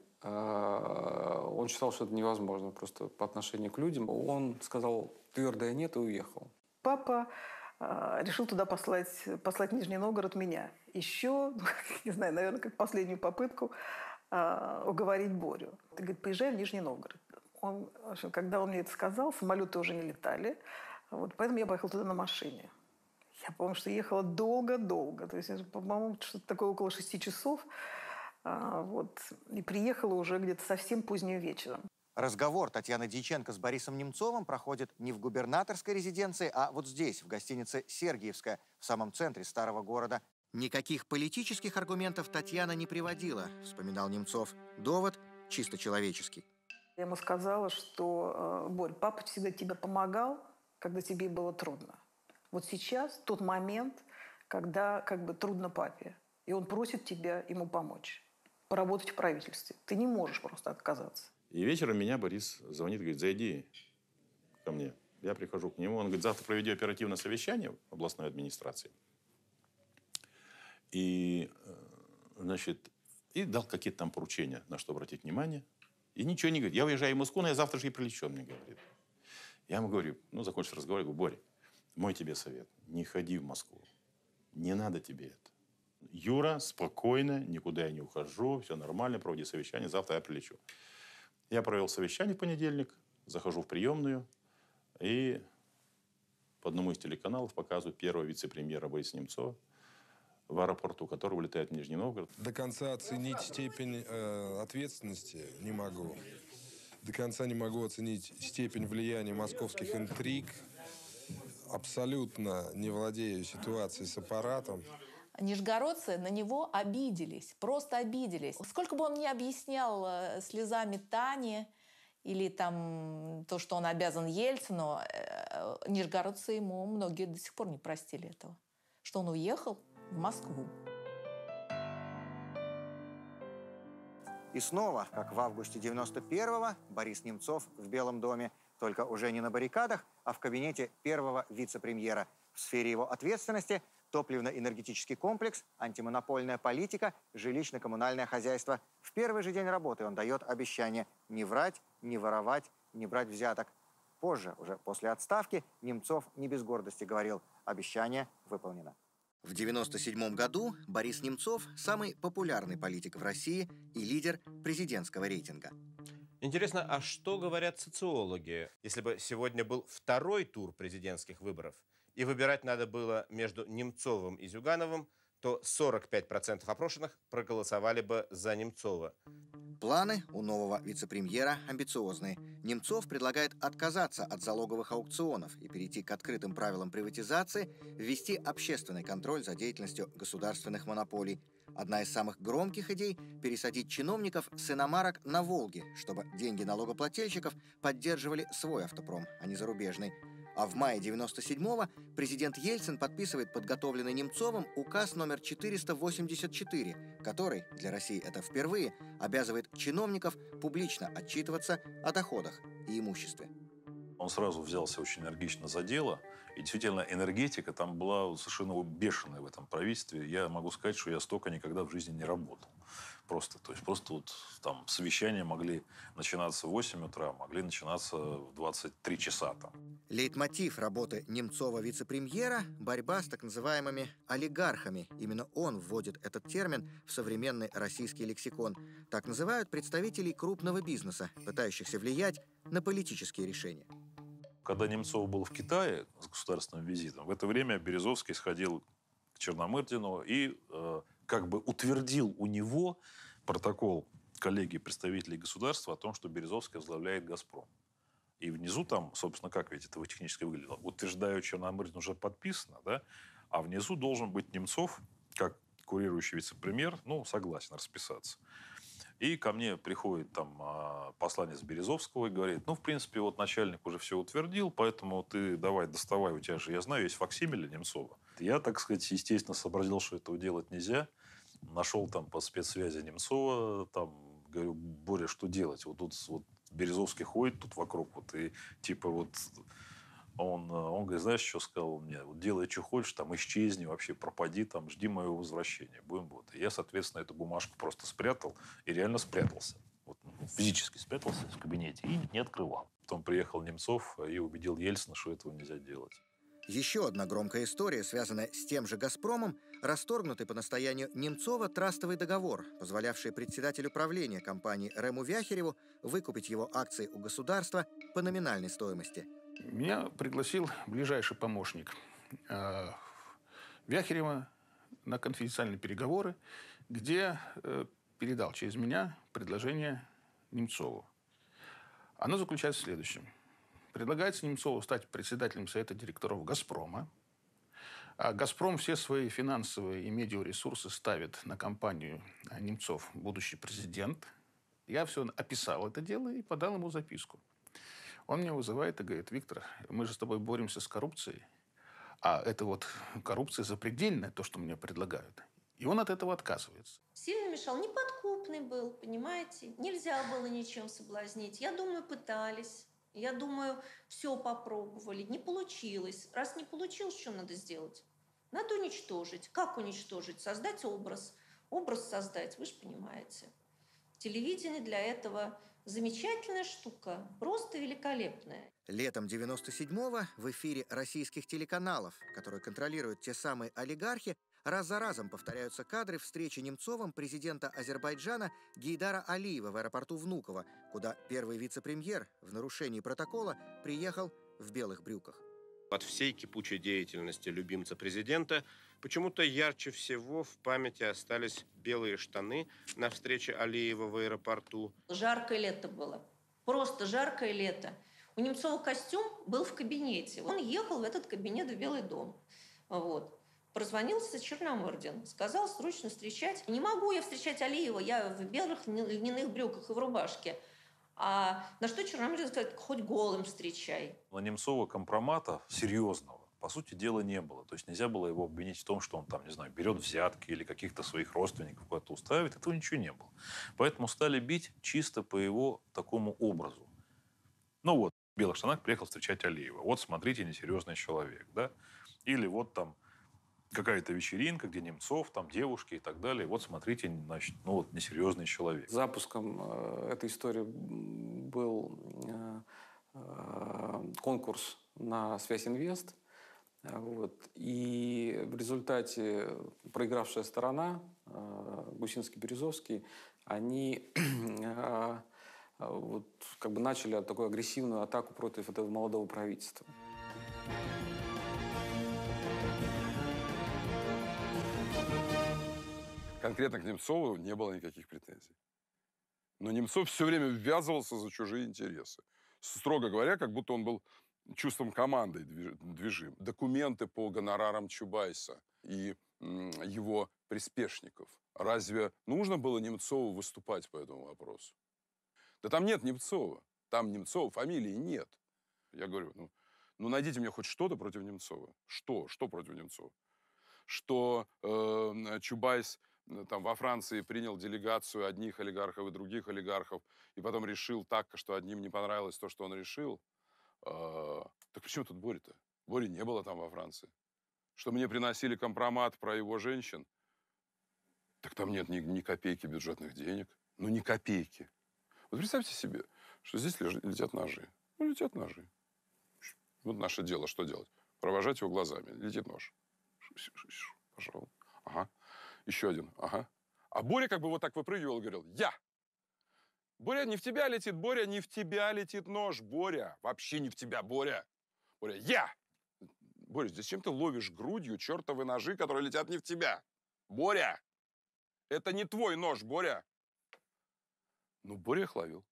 Он считал, что это невозможно просто по отношению к людям. Он сказал твердое «нет» и уехал. Папа э, решил туда послать, послать в Нижний Новгород меня. Еще, ну, не знаю, наверное, как последнюю попытку э, уговорить Борю. Он говорит: поезжай в Нижний Новгород. Он, в общем, когда он мне это сказал, самолеты уже не летали. Вот, поэтому я поехала туда на машине. Я помню, что ехала долго-долго. То есть, по-моему, что-то такое около шести часов. А, вот, и приехала уже где-то совсем поздним вечером. Разговор Татьяны Дьяченко с Борисом Немцовым проходит не в губернаторской резиденции, а вот здесь, в гостинице «Сергиевская», в самом центре старого города. Никаких политических аргументов Татьяна не приводила, вспоминал Немцов. Довод чисто человеческий. Я ему сказала, что, Борь, папа всегда тебе помогал, когда тебе было трудно. Вот сейчас тот момент, когда как бы трудно папе, и он просит тебя ему помочь, поработать в правительстве. Ты не можешь просто отказаться. И вечером меня Борис звонит, говорит, зайди ко мне. Я прихожу к нему, он говорит, завтра проведи оперативное совещание в областной администрации. И, значит, и дал какие-то там поручения, на что обратить внимание. И ничего не говорит. Я уезжаю в Москву, но я завтра же и прилечу, он мне говорит. Я ему говорю, ну, закончив разговор, я говорю, Боря, мой тебе совет, не ходи в Москву. Не надо тебе это. Юра, спокойно, никуда я не ухожу, все нормально, проводи совещание, завтра я прилечу. Я провел совещание в понедельник, захожу в приемную и по одному из телеканалов показывают первого вице-премьера Бориса Немцова в аэропорту, который улетает в Нижний Новгород. До конца оценить степень э, ответственности не могу. До конца не могу оценить степень влияния московских интриг. Абсолютно не владею ситуацией с аппаратом. Нижегородцы на него обиделись, просто обиделись. Сколько бы он ни объяснял э, слезами Тани или там то, что он обязан Ельцину, э, нижегородцы ему многие до сих пор не простили этого, что он уехал в Москву. И снова, как в августе девяносто первого, Борис Немцов в Белом доме, только уже не на баррикадах, а в кабинете первого вице-премьера. В сфере его ответственности топливно-энергетический комплекс, антимонопольная политика, жилищно-коммунальное хозяйство. В первый же день работы он дает обещание не врать, не воровать, не брать взяток. Позже, уже после отставки, Немцов не без гордости говорил: обещание выполнено. В девяносто седьмом году Борис Немцов – самый популярный политик в России и лидер президентского рейтинга. Интересно, а что говорят социологи? Если бы сегодня был второй тур президентских выборов, и выбирать надо было между Немцовым и Зюгановым, то сорок пять процентов опрошенных проголосовали бы за Немцова. Планы у нового вице-премьера амбициозные. Немцов предлагает отказаться от залоговых аукционов и перейти к открытым правилам приватизации, ввести общественный контроль за деятельностью государственных монополий. Одна из самых громких идей – пересадить чиновников с иномарок на «Волги», чтобы деньги налогоплательщиков поддерживали свой автопром, а не зарубежный. А в мае девяносто седьмого президент Ельцин подписывает подготовленный Немцовым указ номер четыреста восемьдесят четыре, который, для России это впервые, обязывает чиновников публично отчитываться о доходах и имуществе. Он сразу взялся очень энергично за дело. И действительно, энергетика там была совершенно бешеная в этом правительстве. Я могу сказать, что я столько никогда в жизни не работал. Просто, то есть просто вот там совещания могли начинаться в восемь утра, могли начинаться в двадцать три часа там. Лейтмотив работы Немцова вице-премьера – борьба с так называемыми олигархами. Именно он вводит этот термин в современный российский лексикон. Так называют представителей крупного бизнеса, пытающихся влиять на политические решения. Когда Немцов был в Китае с государственным визитом, в это время Березовский сходил к Черномырдину и э, как бы утвердил у него протокол коллегии представителей государства о том, что Березовский возглавляет «Газпром». И внизу там, собственно, как ведь это технически выглядело, утверждаю Черномырдин уже подписано, да, а внизу должен быть Немцов, как курирующий вице-премьер, ну, согласен расписаться. И ко мне приходит там посланец Березовского и говорит: ну, в принципе, вот начальник уже все утвердил, поэтому ты давай доставай, у тебя же, я знаю, есть факсимиле Немцова. Я, так сказать, естественно, сообразил, что этого делать нельзя. Нашел там по спецсвязи Немцова, там, говорю: Боря, что делать? Вот тут вот Березовский ходит тут вокруг, вот, и типа вот... Он, он говорит: знаешь, что сказал мне? Вот делай, что хочешь, там, исчезни, вообще пропади, там, жди моего возвращения. Будем вот. И я, соответственно, эту бумажку просто спрятал. И реально спрятался. Вот, физически спрятался в кабинете и не открывал. Потом приехал Немцов и убедил Ельцина, что этого нельзя делать. Еще одна громкая история, связанная с тем же «Газпромом», расторгнутый по настоянию Немцова трастовый договор, позволявший председателю правления компании Рему Вяхереву выкупить его акции у государства по номинальной стоимости. Меня пригласил ближайший помощник э, Вяхерева на конфиденциальные переговоры, где э, передал через меня предложение Немцову. Оно заключается в следующем. Предлагается Немцову стать председателем Совета директоров «Газпрома». А «Газпром» все свои финансовые и медиаресурсы ставит на компанию Немцов, будущий президент. Я все описал это дело и подал ему записку. Он меня вызывает и говорит: Виктор, мы же с тобой боремся с коррупцией, а это вот коррупция запредельная, то, что мне предлагают. И он от этого отказывается. Сильно мешал, неподкупный был, понимаете? Нельзя было ничем соблазнить. Я думаю, пытались. Я думаю, все попробовали. Не получилось. Раз не получилось, что надо сделать? Надо уничтожить. Как уничтожить? Создать образ. Образ создать, вы же понимаете. Телевидение для этого замечательная штука. Просто великолепная. Летом девяносто седьмого в эфире российских телеканалов, которые контролируют те самые олигархи, раз за разом повторяются кадры встречи Немцовым президента Азербайджана Гейдара Алиева в аэропорту Внуково, куда первый вице-премьер в нарушении протокола приехал в белых брюках. От всей кипучей деятельности любимца президента почему-то ярче всего в памяти остались белые штаны на встрече Алиева в аэропорту. Жаркое лето было. Просто жаркое лето. У Немцова костюм был в кабинете. Он ехал в этот кабинет в Белый дом. Вот. Прозвонился Черномырдин. Сказал срочно встречать. Не могу я встречать Алиева. Я в белых льняных брюках и в рубашке. А на что Черномырдин сказал: хоть голым встречай. На Немцова компромата серьезного, по сути дела, не было. То есть нельзя было его обвинить в том, что он там, не знаю, берет взятки или каких-то своих родственников куда-то устраивает. Этого ничего не было. Поэтому стали бить чисто по его такому образу. Ну вот, в белых штанах приехал встречать Алиева. Вот, смотрите, несерьезный человек, да? Или вот там какая-то вечеринка, где Немцов, там девушки и так далее. Вот, смотрите, значит, ну вот, несерьезный человек. Запуском э, этой истории был э, э, конкурс на «Связь Инвест». Вот. И в результате проигравшая сторона, э, Гусинский-Березовский, они э, вот, как бы начали такую агрессивную атаку против этого молодого правительства. Конкретно к Немцову не было никаких претензий. Но Немцов все время ввязывался за чужие интересы. Строго говоря, как будто он был чувством команды движим. Документы по гонорарам Чубайса и его приспешников. Разве нужно было Немцову выступать по этому вопросу? Да там нет Немцова. Там Немцова фамилии нет. Я говорю, ну, ну найдите мне хоть что-то против Немцова. Что? Что против Немцова? Что э, Чубайс там во Франции принял делегацию одних олигархов и других олигархов, и потом решил так, что одним не понравилось то, что он решил. Э, так почему тут Боря-то? Бори не было там во Франции. Что мне приносили компромат про его женщин? Так там нет ни, ни копейки бюджетных денег. Ну, ни копейки. Вот представьте себе, что здесь летят ножи. Ну, летят ножи. Вот наше дело, что делать? Провожать его глазами. Летит нож. Пошел. Ага. Еще один. Ага. А Боря как бы вот так выпрыгивал и говорил: я! Боря, не в тебя летит, Боря, не в тебя летит нож, Боря. Вообще не в тебя, Боря. Боря, я! Боря, зачем ты ловишь грудью чертовы ножи, которые летят не в тебя? Боря! Это не твой нож, Боря. Ну, Боря их ловил.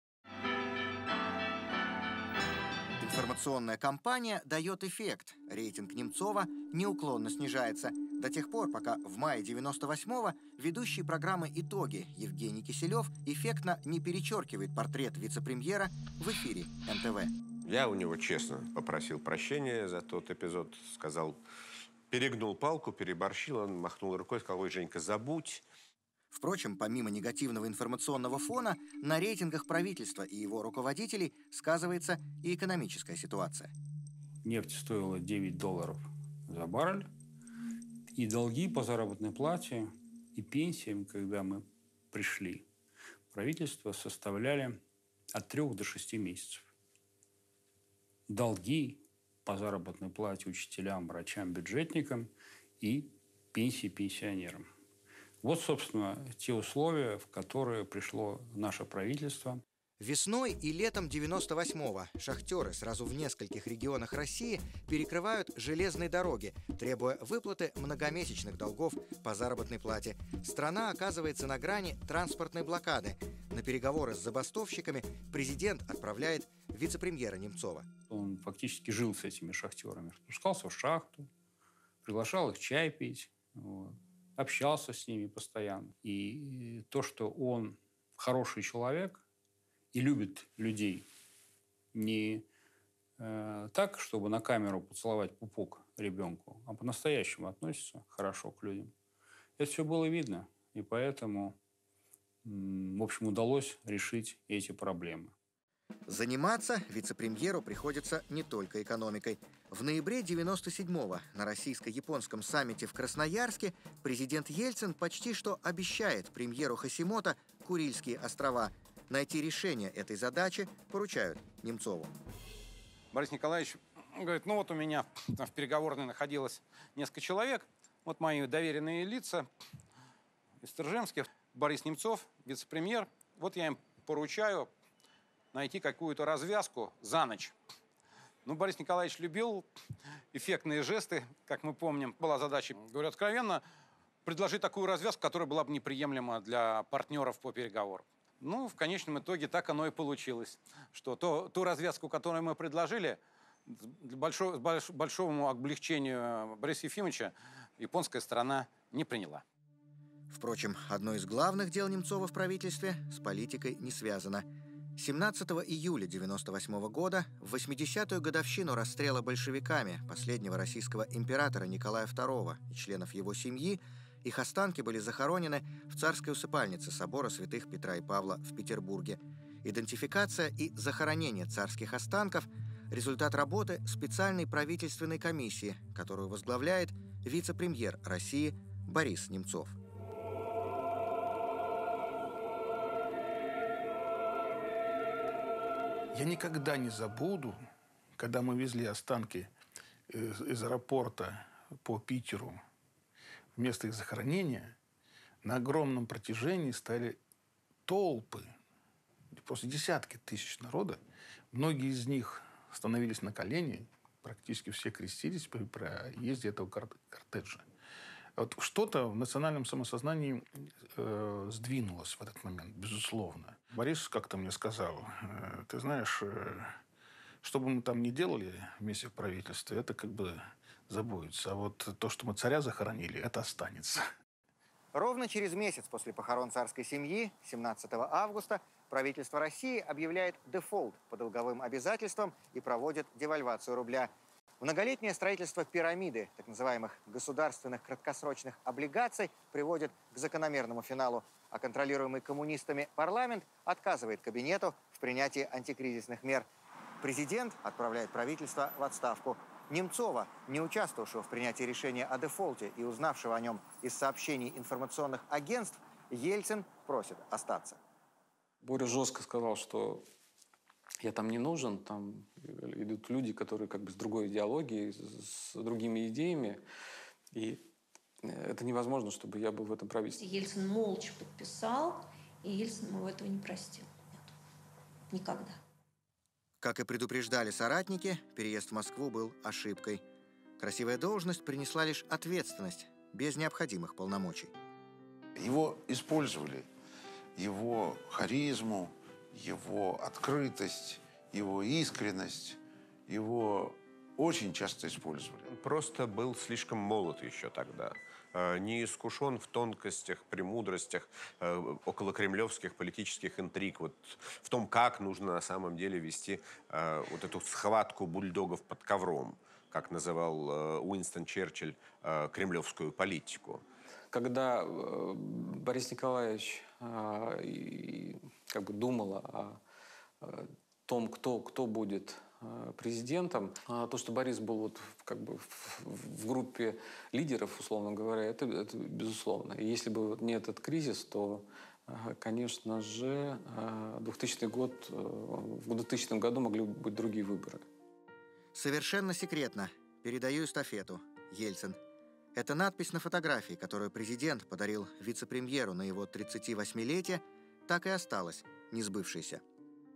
Информационная кампания дает эффект. Рейтинг Немцова неуклонно снижается. До тех пор, пока в мае девяносто восьмого ведущий программы «Итоги» Евгений Киселев эффектно не перечеркивает портрет вице-премьера в эфире эн тэ вэ. Я у него честно попросил прощения за тот эпизод. Сказал, перегнул палку, переборщил. Он махнул рукой, сказал: ой, Женька, забудь. Впрочем, помимо негативного информационного фона, на рейтингах правительства и его руководителей сказывается и экономическая ситуация. Нефть стоила девять долларов за баррель, и долги по заработной плате и пенсиям, когда мы пришли, правительство составляли от трех до шести месяцев. Долги по заработной плате учителям, врачам, бюджетникам и пенсии пенсионерам. Вот, собственно, те условия, в которые пришло наше правительство. Весной и летом девяносто восьмого шахтеры сразу в нескольких регионах России перекрывают железные дороги, требуя выплаты многомесячных долгов по заработной плате. Страна оказывается на грани транспортной блокады. На переговоры с забастовщиками президент отправляет вице-премьера Немцова. Он фактически жил с этими шахтерами. Спускался в шахту, приглашал их чай пить, вот, общался с ними постоянно. И то, что он хороший человек и любит людей не э, так, чтобы на камеру поцеловать пупок ребенку, а по-настоящему относится хорошо к людям. Это все было видно, и поэтому, м, в общем, удалось решить эти проблемы. Заниматься вице-премьеру приходится не только экономикой. В ноябре девяносто седьмого на российско-японском саммите в Красноярске президент Ельцин почти что обещает премьеру Хасимото Курильские острова. Найти решение этой задачи поручают Немцову. Борис Николаевич говорит, ну вот у меня в переговорной находилось несколько человек, вот мои доверенные лица из Торжемских, Борис Немцов, вице-премьер, вот я им поручаю найти какую-то развязку за ночь. Ну, Борис Николаевич любил эффектные жесты, как мы помним. Была задача, говорю откровенно, предложить такую развязку, которая была бы неприемлема для партнеров по переговорам. Ну, в конечном итоге так оно и получилось, что то, ту развязку, которую мы предложили, большой, больш, большому облегчению Бориса Ефимовича японская сторона не приняла. Впрочем, одно из главных дел Немцова в правительстве с политикой не связано. семнадцатого июля девяносто восьмого года, в восьмидесятую годовщину расстрела большевиками последнего российского императора Николая второго и членов его семьи, их останки были захоронены в царской усыпальнице собора святых Петра и Павла в Петербурге. Идентификация и захоронение царских останков – результат работы специальной правительственной комиссии, которую возглавляет вице-премьер России Борис Немцов. Я никогда не забуду, когда мы везли останки из, из аэропорта по Питеру в место их захоронения, на огромном протяжении стояли толпы, просто десятки тысяч народа. Многие из них становились на колени, практически все крестились при проезде этого кортежа. Вот что-то в национальном самосознании э, сдвинулось в этот момент, безусловно. Борис как-то мне сказал, э, ты знаешь, э, что бы мы там ни делали вместе в правительстве, это как бы забудется. А вот то, что мы царя захоронили, это останется. Ровно через месяц после похорон царской семьи, семнадцатого августа, правительство России объявляет дефолт по долговым обязательствам и проводит девальвацию рубля. Многолетнее строительство пирамиды, так называемых государственных краткосрочных облигаций, приводит к закономерному финалу, а контролируемый коммунистами парламент отказывает кабинету в принятии антикризисных мер. Президент отправляет правительство в отставку. Немцова, не участвовавшего в принятии решения о дефолте и узнавшего о нем из сообщений информационных агентств, Ельцин просит остаться. Боря жестко сказал, что я там не нужен, там идут люди, которые как бы с другой идеологией, с другими идеями, и это невозможно, чтобы я был в этом правительстве. Ельцин молча подписал, и Ельцин ему этого не простил. Нет. Никогда. Как и предупреждали соратники, переезд в Москву был ошибкой. Красивая должность принесла лишь ответственность, без необходимых полномочий. Его использовали, его харизму, его открытость, его искренность, его очень часто использовали. Он просто был слишком молод еще тогда. Не искушен в тонкостях, премудростях, околокремлевских политических интриг, вот в том, как нужно на самом деле вести вот эту схватку бульдогов под ковром, как называл Уинстон Черчилль кремлевскую политику. Когда Борис Николаевич как бы думал о том, кто, кто будет президентом, то, что Борис был вот как бы в, в группе лидеров, условно говоря, это, это безусловно. И если бы не этот кризис, то, конечно же, двухтысячный год, в двухтысячном году могли быть другие выборы. Совершенно секретно передаю эстафету. Ельцин. Это надпись на фотографии, которую президент подарил вице-премьеру на его тридцативосьмилетие, так и осталась несбывшейся.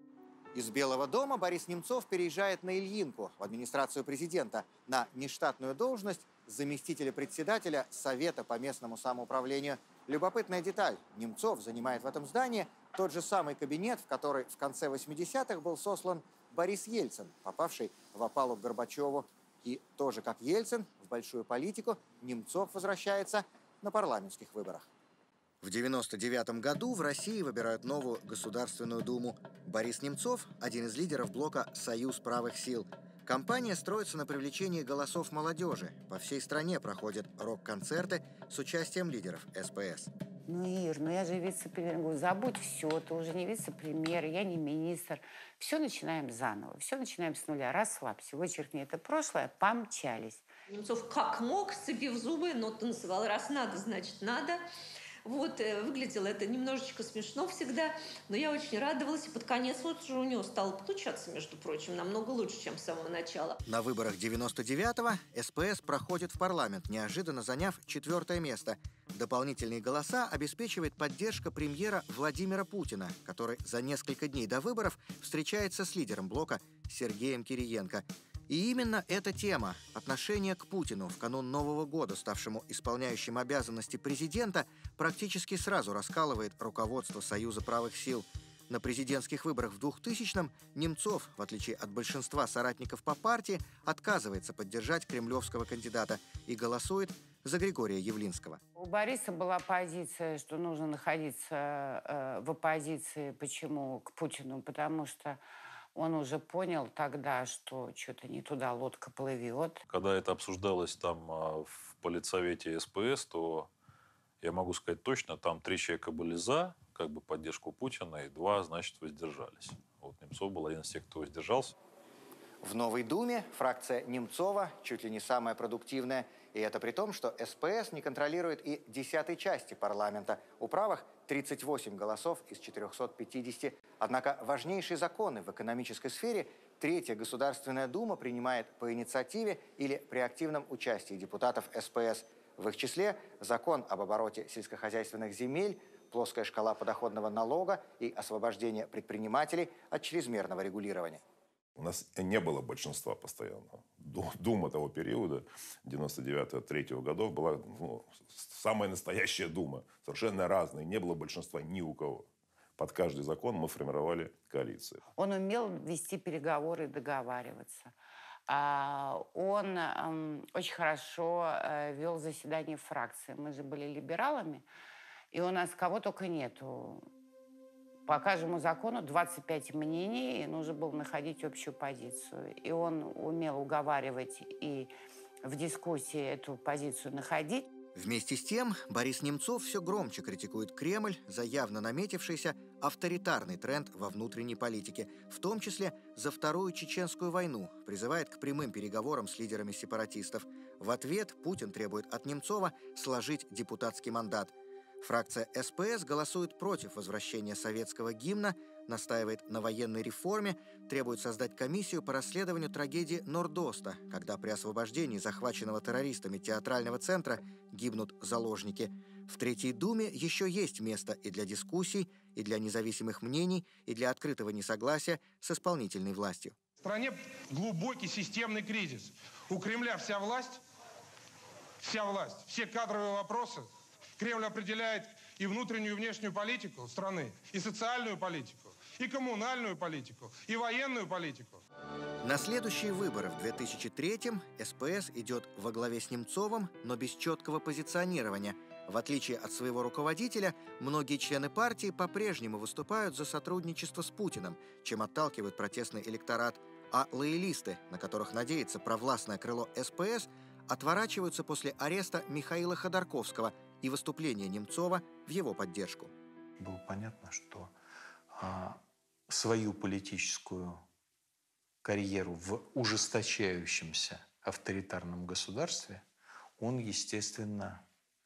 Из Белого дома Борис Немцов переезжает на Ильинку, в администрацию президента, на нештатную должность заместителя председателя Совета по местному самоуправлению. Любопытная деталь. Немцов занимает в этом здании тот же самый кабинет, в который в конце восьмидесятых был сослан Борис Ельцин, попавший в опалу к Горбачеву. И тоже как Ельцин, в большую политику Немцов возвращается на парламентских выборах. В девяносто девятом году в России выбирают новую Государственную Думу. Борис Немцов – один из лидеров блока «Союз правых сил». Кампания строится на привлечении голосов молодежи. По всей стране проходят рок-концерты с участием лидеров эс пэ эс. Ну, Ир, ну я же вице-премьер. Говорю, забудь все, ты уже не вице-премьер, я не министр. Все начинаем заново, все начинаем с нуля. Расслабься, вычеркни это прошлое, помчались. Немцов как мог, сцепив зубы, но танцевал. Раз надо, значит надо. Вот, выглядело это немножечко смешно всегда, но я очень радовалась. И под конец вот уже у него стало получаться, между прочим, намного лучше, чем с самого начала. На выборах девяносто девятого эс пэ эс проходит в парламент, неожиданно заняв четвертое место. Дополнительные голоса обеспечивает поддержка премьера Владимира Путина, который за несколько дней до выборов встречается с лидером блока Сергеем Кириенко. И именно эта тема, отношение к Путину в канун Нового года, ставшему исполняющим обязанности президента, практически сразу раскалывает руководство Союза правых сил. На президентских выборах в двухтысячном Немцов, в отличие от большинства соратников по партии, отказывается поддержать кремлевского кандидата и голосует за Григория Явлинского. У Бориса была позиция, что нужно находиться э, в оппозиции. Почему? К Путину. Потому что он уже понял тогда, что что-то не туда лодка плывет. Когда это обсуждалось там в политсовете эс пэ эс, то я могу сказать точно, там три человека были за, как бы поддержку Путина, и два, значит, воздержались. Вот Немцов был один из тех, кто воздержался. В Новой Думе фракция Немцова чуть ли не самая продуктивная. И это при том, что эс пэ эс не контролирует и десятой части парламента. У правых тридцать восемь голосов из четырехсот пятидесяти. Однако важнейшие законы в экономической сфере Третья Государственная Дума принимает по инициативе или при активном участии депутатов эс пэ эс. В их числе закон об обороте сельскохозяйственных земель, плоская шкала подоходного налога и освобождение предпринимателей от чрезмерного регулирования. У нас не было большинства постоянного. Дума того периода, девяносто девятого — третьего годов, была ну, самая настоящая дума. Совершенно разная. Не было большинства ни у кого. Под каждый закон мы формировали коалиции. Он умел вести переговоры и договариваться. Он очень хорошо вел заседания фракции. Мы же были либералами, и у нас кого только нету. По каждому закону двадцать пять мнений, и нужно было находить общую позицию. И он умел уговаривать и в дискуссии эту позицию находить. Вместе с тем, Борис Немцов все громче критикует Кремль за явно наметившийся авторитарный тренд во внутренней политике, в том числе за Вторую Чеченскую войну, призывает к прямым переговорам с лидерами сепаратистов. В ответ Путин требует от Немцова сложить депутатский мандат. Фракция эс пэ эс голосует против возвращения советского гимна, настаивает на военной реформе, требует создать комиссию по расследованию трагедии Нордоста, когда при освобождении захваченного террористами театрального центра гибнут заложники. В Третьей Думе еще есть место и для дискуссий, и для независимых мнений, и для открытого несогласия с исполнительной властью. В стране глубокий системный кризис. У Кремля вся власть, вся власть, все кадровые вопросы. Кремль определяет и внутреннюю, и внешнюю политику страны, и социальную политику, и коммунальную политику, и военную политику. На следующие выборы в две тысячи третьем эс пэ эс идет во главе с Немцовым, но без четкого позиционирования. В отличие от своего руководителя, многие члены партии по-прежнему выступают за сотрудничество с Путиным, чем отталкивают протестный электорат. А лоялисты, на которых надеется провластное крыло эс пэ эс, отворачиваются после ареста Михаила Ходорковского и выступления Немцова в его поддержку. Было понятно, что а, свою политическую карьеру в ужесточающемся авторитарном государстве он, естественно,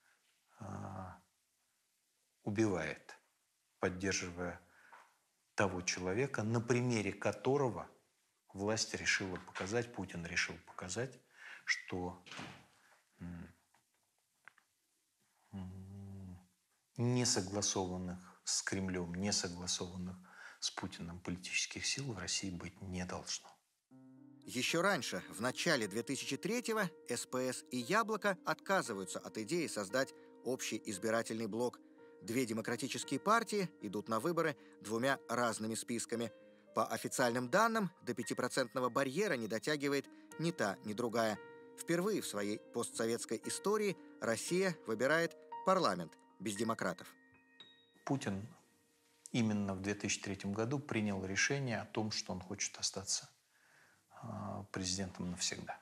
а, убивает, поддерживая того человека, на примере которого власть решила показать, Путин решил показать, что не согласованных с Кремлем, не согласованных с Путиным политических сил в России быть не должно. Еще раньше, в начале две тысячи третьего, СПС и «Яблоко» отказываются от идеи создать общий избирательный блок. Две демократические партии идут на выборы двумя разными списками. По официальным данным, до пятипроцентного барьера не дотягивает ни та, ни другая. Впервые в своей постсоветской истории Россия выбирает парламент без демократов. Путин именно в две тысячи третьем году принял решение о том, что он хочет остаться президентом навсегда.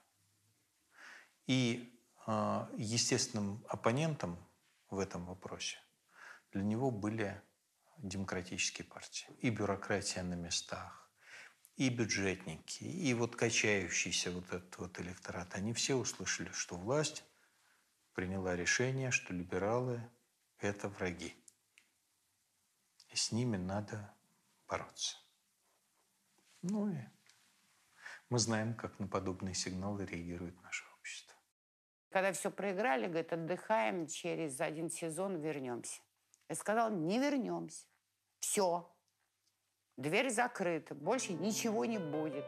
И э, естественным оппонентом в этом вопросе для него были демократические партии. И бюрократия на местах, и бюджетники, и вот качающийся вот этот вот электорат. Они все услышали, что власть приняла решение, что либералы – это враги. И с ними надо бороться. Ну и мы знаем, как на подобные сигналы реагирует наше общество. Когда все проиграли, говорит, отдыхаем, через один сезон вернемся. Я сказала, не вернемся. Все. Дверь закрыта, больше ничего не будет.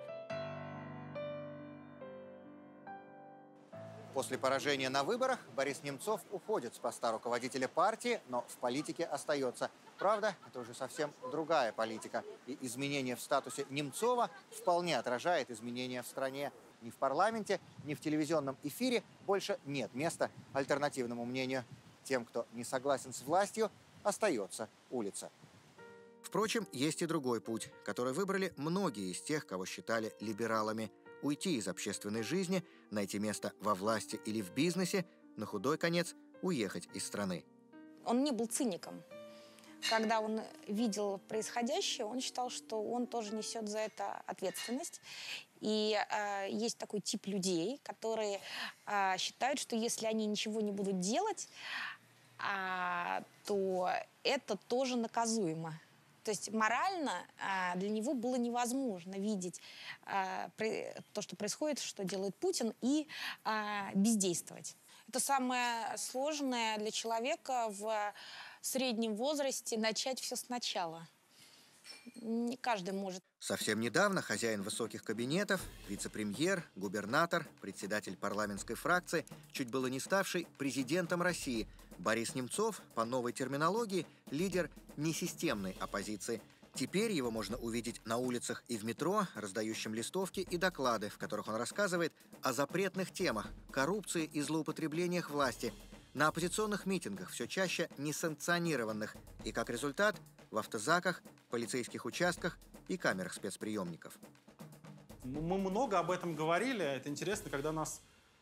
После поражения на выборах Борис Немцов уходит с поста руководителя партии, но в политике остается. Правда, это уже совсем другая политика. И изменение в статусе Немцова вполне отражает изменения в стране. Ни в парламенте, ни в телевизионном эфире больше нет места альтернативному мнению. Тем, кто не согласен с властью, остается улица. Впрочем, есть и другой путь, который выбрали многие из тех, кого считали либералами. Уйти из общественной жизни, найти место во власти или в бизнесе, на худой конец уехать из страны. Он не был циником. Когда он видел происходящее, он считал, что он тоже несет за это ответственность. И э, есть такой тип людей, которые э, считают, что если они ничего не будут делать, э, то это тоже наказуемо. То есть морально э, для него было невозможно видеть э, при, то, что происходит, что делает Путин, и э, бездействовать. Это самое сложное для человека в среднем возрасте начать все сначала. Не каждый может. Совсем недавно хозяин высоких кабинетов, вице-премьер, губернатор, председатель парламентской фракции, чуть было не ставший президентом России, Борис Немцов, по новой терминологии, лидер несистемной оппозиции. Теперь его можно увидеть на улицах и в метро, раздающим листовки и доклады, в которых он рассказывает о запретных темах, коррупции и злоупотреблениях власти, на оппозиционных митингах, все чаще несанкционированных, и, как результат, в автозаках, полицейских участках и камерах спецприемников. Мы много об этом говорили. Это интересно, когда нас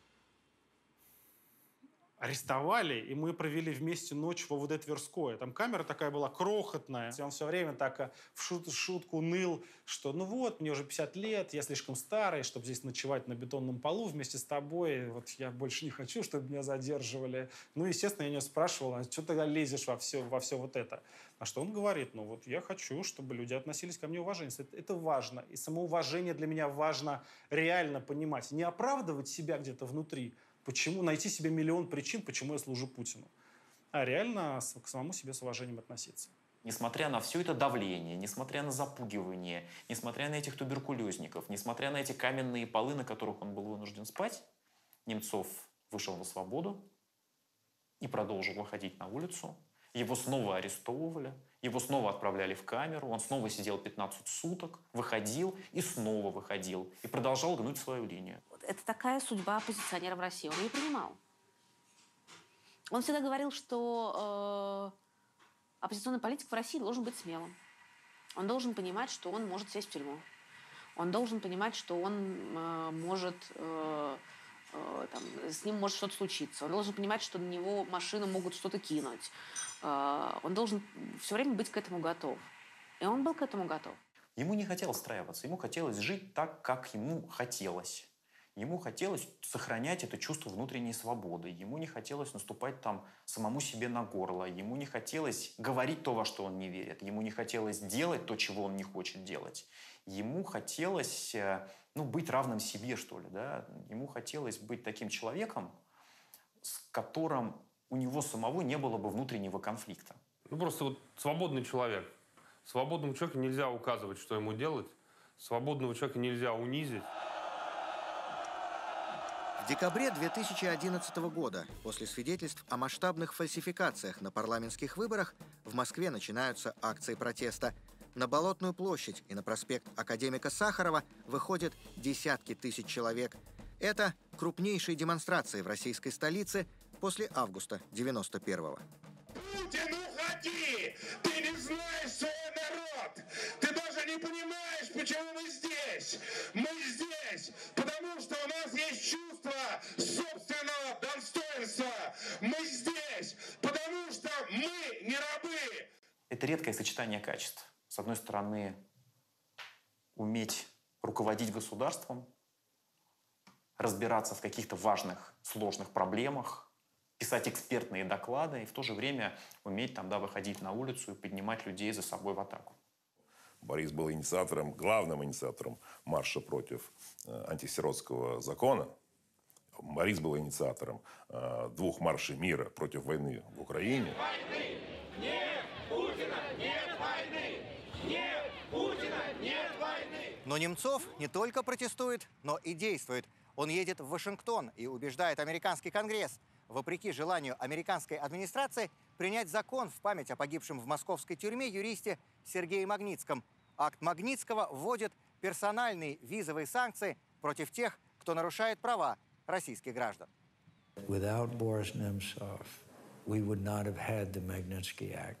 арестовали, и мы провели вместе ночь во ВД-Тверское. Там камера такая была крохотная. И он все время так в шут, шутку ныл, что ну вот, мне уже пятьдесят лет, я слишком старый, чтобы здесь ночевать на бетонном полу вместе с тобой. Вот я больше не хочу, чтобы меня задерживали. Ну, естественно, я не спрашивал, а что ты лезешь во все, во все вот это? А что он говорит? Ну вот я хочу, чтобы люди относились ко мне уважением. Это, это важно. И самоуважение для меня важно реально понимать. Не оправдывать себя где-то внутри, почему найти себе миллион причин, почему я служу Путину, а реально к самому себе с уважением относиться. Несмотря на все это давление, несмотря на запугивание, несмотря на этих туберкулезников, несмотря на эти каменные полы, на которых он был вынужден спать, Немцов вышел на свободу и продолжил выходить на улицу. Его снова арестовывали, его снова отправляли в камеру, он снова сидел пятнадцать суток, выходил и снова выходил, и продолжал гнуть свою линию. Это такая судьба оппозиционера в России. Он ее принимал. Он всегда говорил, что э, оппозиционный политик в России должен быть смелым. Он должен понимать, что он может сесть в тюрьму. Он должен понимать, что он э, может... Э, Там, с ним может что-то случиться. Он должен понимать, что на него машину могут что-то кинуть. Он должен все время быть к этому готов. И он был к этому готов. Ему не хотелось встраиваться, ему хотелось жить так, как ему хотелось. Ему хотелось сохранять это чувство внутренней свободы. Ему не хотелось наступать там самому себе на горло. Ему не хотелось говорить то, во что он не верит. Ему не хотелось делать то, чего он не хочет делать. Ему хотелось ну, быть равным себе, что ли. Да? Ему хотелось быть таким человеком, с которым у него самого не было бы внутреннего конфликта. Ну, просто вот свободный человек Свободному человеку нельзя указывать, что ему делать. Свободного человека нельзя унизить. В декабре две тысячи одиннадцатого года, после свидетельств о масштабных фальсификациях на парламентских выборах, в Москве начинаются акции протеста. На Болотную площадь и на проспект Академика Сахарова выходят десятки тысяч человек. Это крупнейшие демонстрации в российской столице после августа девяносто первого. Путин, уходи! Ты не знаешь свой народ! Ты даже не понимаешь, почему мы здесь! Мы здесь, потому что у нас есть чувство собственного достоинства! Мы здесь, потому что мы не рабы! Это редкое сочетание качеств. С одной стороны, уметь руководить государством, разбираться в каких-то важных, сложных проблемах, писать экспертные доклады и в то же время уметь там, да, выходить на улицу и поднимать людей за собой в атаку. Борис был инициатором, главным инициатором марша против э, антисиротского закона. Борис был инициатором э, двух маршей мира против войны в Украине. Нет войны! Нет Путина! Нет войны! Нет Путина! Нет войны! Но Немцов не только протестует, но и действует. Он едет в Вашингтон и убеждает американский Конгресс, вопреки желанию американской администрации, принять закон в память о погибшем в московской тюрьме юристе Сергее Магнитском. Акт Магнитского вводит персональные визовые санкции против тех, кто нарушает права российских граждан. Without Boris Nemtsov, we would not have had the Magnitsky Act.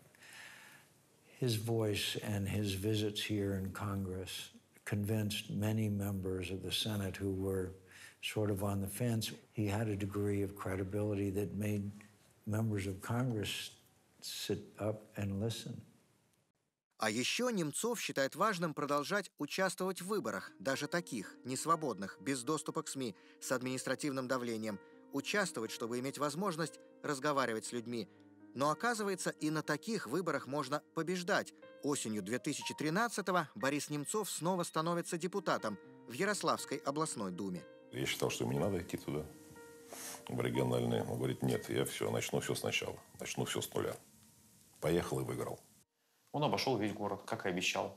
His voice and his visits here in Congress convinced many members of the Senate who were sort of on the fence. He had a degree of credibility that made members of Congress sit up and listen. А еще Немцов считает важным продолжать участвовать в выборах, даже таких, несвободных, без доступа к СМИ, с административным давлением. Участвовать, чтобы иметь возможность разговаривать с людьми. Но оказывается, и на таких выборах можно побеждать. Осенью две тысячи тринадцатого Борис Немцов снова становится депутатом в Ярославской областной думе. Я считал, что ему не надо идти туда, в региональные. Он говорит, нет, я все, начну все сначала, начну все с нуля. Поехал и выиграл. Он обошел весь город, как и обещал.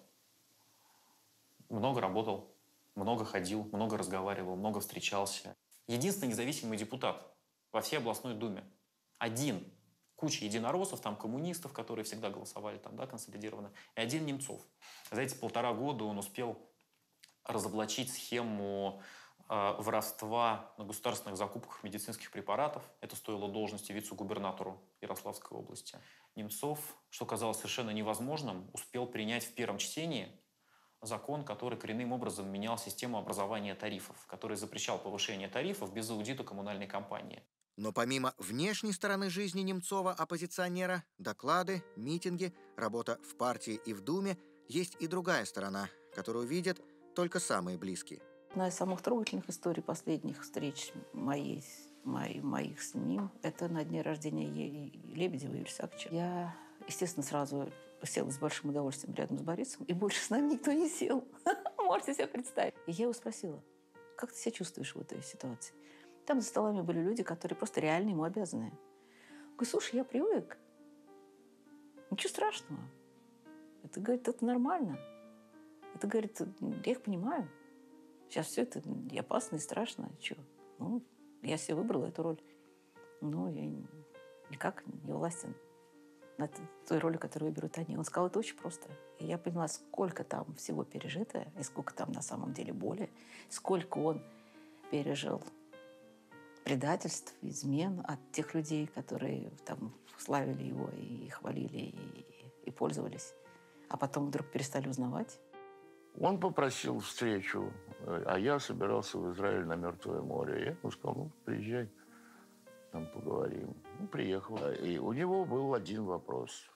Много работал, много ходил, много разговаривал, много встречался. Единственный независимый депутат во всей областной думе. Один. Куча единороссов, там коммунистов, которые всегда голосовали там, да, консолидированно. И один Немцов. За эти полтора года он успел разоблачить схему э, воровства на государственных закупках медицинских препаратов. Это стоило должности вице-губернатору Ярославской области. Немцов, что казалось совершенно невозможным, успел принять в первом чтении закон, который коренным образом менял систему образования тарифов, который запрещал повышение тарифов без аудита коммунальной компании. Но помимо внешней стороны жизни Немцова-оппозиционера, доклады, митинги, работа в партии и в Думе, есть и другая сторона, которую видят только самые близкие. Одна из самых трогательных историй последних встреч моей, моей, моих с ним – это на дне рождения Лебедева Юрия Исааковича. Я, естественно, сразу села с большим удовольствием рядом с Борисом, и больше с нами никто не сел. Можете себе представить. И я его спросила, как ты себя чувствуешь в этой ситуации? Там за столами были люди, которые просто реально ему обязаны. Я говорю, слушай, я привык. Ничего страшного. Это, говорит, это нормально. Это, говорит, я их понимаю. Сейчас все это и опасно, и страшно. Чего? Ну, я себе выбрала эту роль. Ну, я никак не властен над той роли, которую выберут они. Он сказал, это очень просто. И я поняла, сколько там всего пережито, и сколько там на самом деле боли, сколько он пережил предательств, измен от тех людей, которые там славили его и хвалили, и, и пользовались, а потом вдруг перестали узнавать. Он попросил встречу, а я собирался в Израиль на Мертвое море. Я ему сказал, ну, приезжай, там поговорим. Ну, приехал. И у него был один вопрос.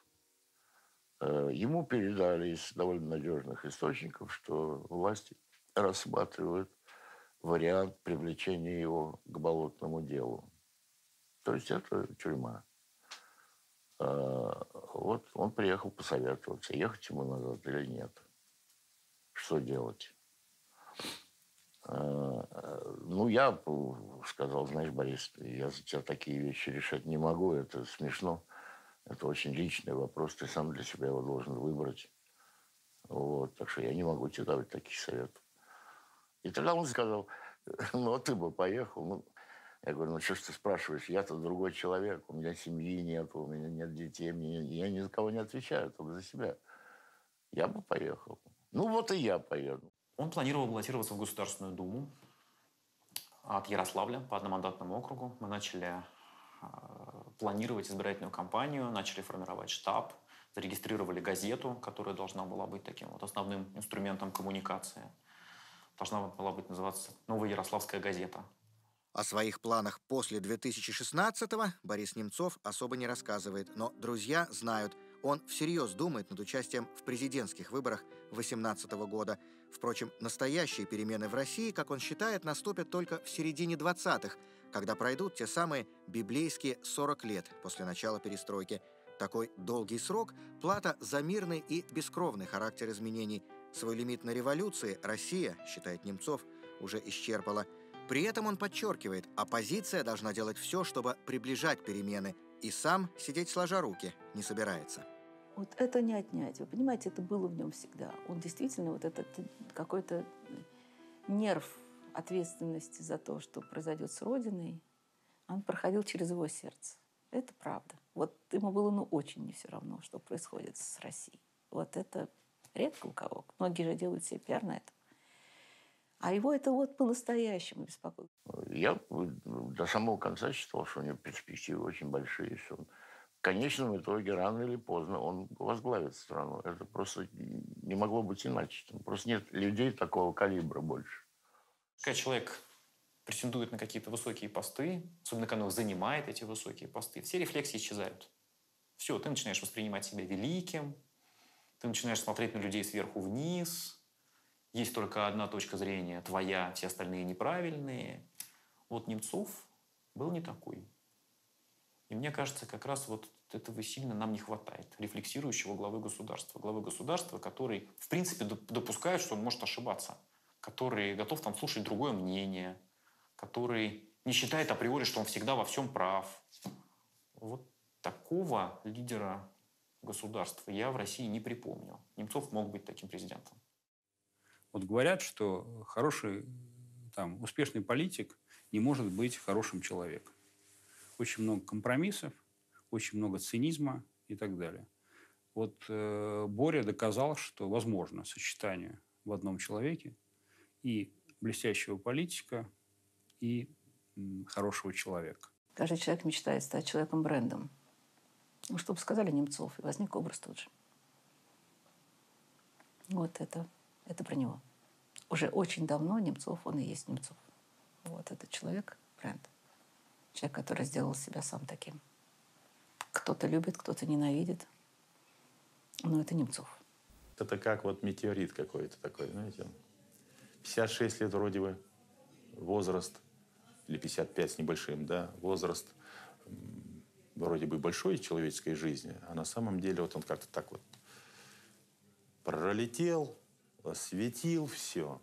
Ему передали из довольно надежных источников, что власти рассматривают вариант привлечения его к болотному делу. То есть это тюрьма. Вот он приехал посоветоваться, ехать ему назад или нет. Что делать? Ну, я сказал, знаешь, Борис, я за тебя такие вещи решать не могу, это смешно. Это очень личный вопрос, ты сам для себя его должен выбрать. Вот, так что я не могу тебе давать таких советов. И тогда он сказал, ну, а ты бы поехал. Ну, я говорю, ну, что ж ты спрашиваешь? Я-то другой человек, у меня семьи нет, у меня нет детей, мне, я ни за кого не отвечаю, только за себя. Я бы поехал. Ну, вот и я поеду. Он планировал баллотироваться в Государственную Думу от Ярославля по одномандатному округу. Мы начали э, планировать избирательную кампанию, начали формировать штаб, зарегистрировали газету, которая должна была быть таким вот основным инструментом коммуникации. Должна была быть называться «Новая Ярославская газета». О своих планах после две тысячи шестнадцатого Борис Немцов особо не рассказывает, но друзья знают, он всерьез думает над участием в президентских выборах две тысячи восемнадцатого года. Впрочем, настоящие перемены в России, как он считает, наступят только в середине двадцатых, когда пройдут те самые библейские сорок лет после начала перестройки. Такой долгий срок – плата за мирный и бескровный характер изменений. Свой лимит на революции Россия, считает Немцов, уже исчерпала. При этом он подчеркивает, оппозиция должна делать все, чтобы приближать перемены, и сам сидеть сложа руки не собирается. Вот это не отнять. Вы понимаете, это было в нем всегда. Он действительно вот этот какой-то нерв ответственности за то, что произойдет с Родиной, он проходил через его сердце. Это правда. Вот ему было ну очень не все равно, что происходит с Россией. Вот это редко у кого. Многие же делают себе пиар на это. А его это вот по-настоящему беспокоит. Я до самого конца считал, что у него перспективы очень большие. Что он, в конечном итоге, рано или поздно, он возглавит страну. Это просто не могло быть иначе. Там просто нет людей такого калибра больше. Когда человек претендует на какие-то высокие посты, особенно когда он занимает эти высокие посты, все рефлексии исчезают. Все, ты начинаешь воспринимать себя великим, ты начинаешь смотреть на людей сверху вниз. Есть только одна точка зрения, твоя, все остальные неправильные. Вот Немцов был не такой. И мне кажется, как раз вот этого сильно нам не хватает. Рефлексирующего главы государства. Главы государства, который, в принципе, допускает, что он может ошибаться. Который готов там слушать другое мнение. Который не считает априори, что он всегда во всем прав. Вот такого лидера государства я в России не припомню. Немцов мог быть таким президентом. Вот говорят, что хороший, там, успешный политик не может быть хорошим человеком. Очень много компромиссов, очень много цинизма и так далее. Вот э, Боря доказал, что возможно сочетание в одном человеке и блестящего политика, и м, хорошего человека. Каждый человек мечтает стать человеком-брендом. Ну, чтобы сказали Немцов, и возник образ тут же. Вот это... Это про него. Уже очень давно Немцов, он и есть Немцов. Вот этот человек, бренд. Человек, который сделал себя сам таким. Кто-то любит, кто-то ненавидит. Но это Немцов. Это как вот метеорит какой-то такой, знаете. пятьдесят шесть лет вроде бы возраст, или пятьдесят пять с небольшим, да, возраст вроде бы большой человеческой жизни, а на самом деле вот он как-то так вот пролетел, осветил все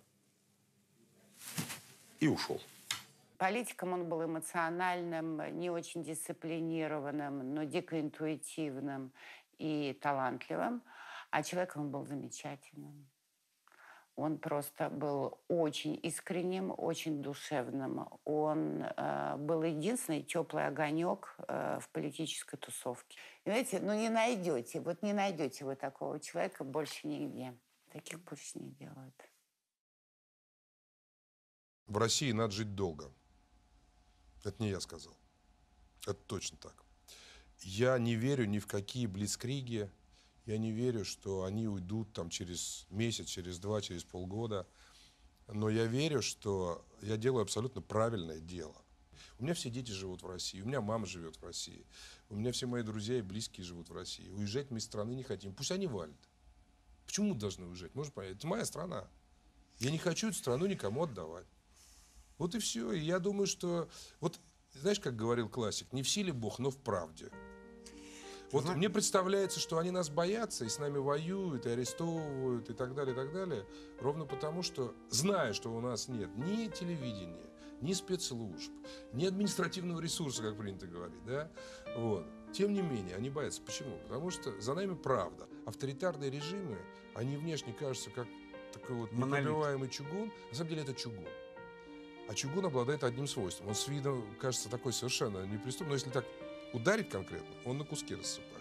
и ушел. Политиком он был эмоциональным, не очень дисциплинированным, но дико интуитивным и талантливым. А человеком он был замечательным. Он просто был очень искренним, очень душевным. Он э, был единственный теплый огонек э, в политической тусовке. И, знаете, ну не найдете, вот не найдете вы такого человека больше нигде. Таких больше не делают. В России надо жить долго. Это не я сказал. Это точно так. Я не верю ни в какие блицкриги. Я не верю, что они уйдут там через месяц, через два, через полгода. Но я верю, что я делаю абсолютно правильное дело. У меня все дети живут в России, у меня мама живет в России, у меня все мои друзья и близкие живут в России. Уезжать мы из страны не хотим. Пусть они валят. Почему мы должны уезжать? Можно понять? Это моя страна. Я не хочу эту страну никому отдавать. Вот и все. И я думаю, что... Вот знаешь, как говорил классик, не в силе Бог, но в правде. Вот Знаете... мне представляется, что они нас боятся и с нами воюют, и арестовывают, и так далее, и так далее. Ровно потому, что, зная, что у нас нет ни телевидения, ни спецслужб, ни административного ресурса, как принято говорить, да, вот. Тем не менее, они боятся. Почему? Потому что за нами правда. Авторитарные режимы, они внешне кажутся как такой вот непробиваемый чугун. На самом деле это чугун. А чугун обладает одним свойством. Он с виду кажется такой совершенно неприступный, но если так ударить конкретно, он на куски рассыпает.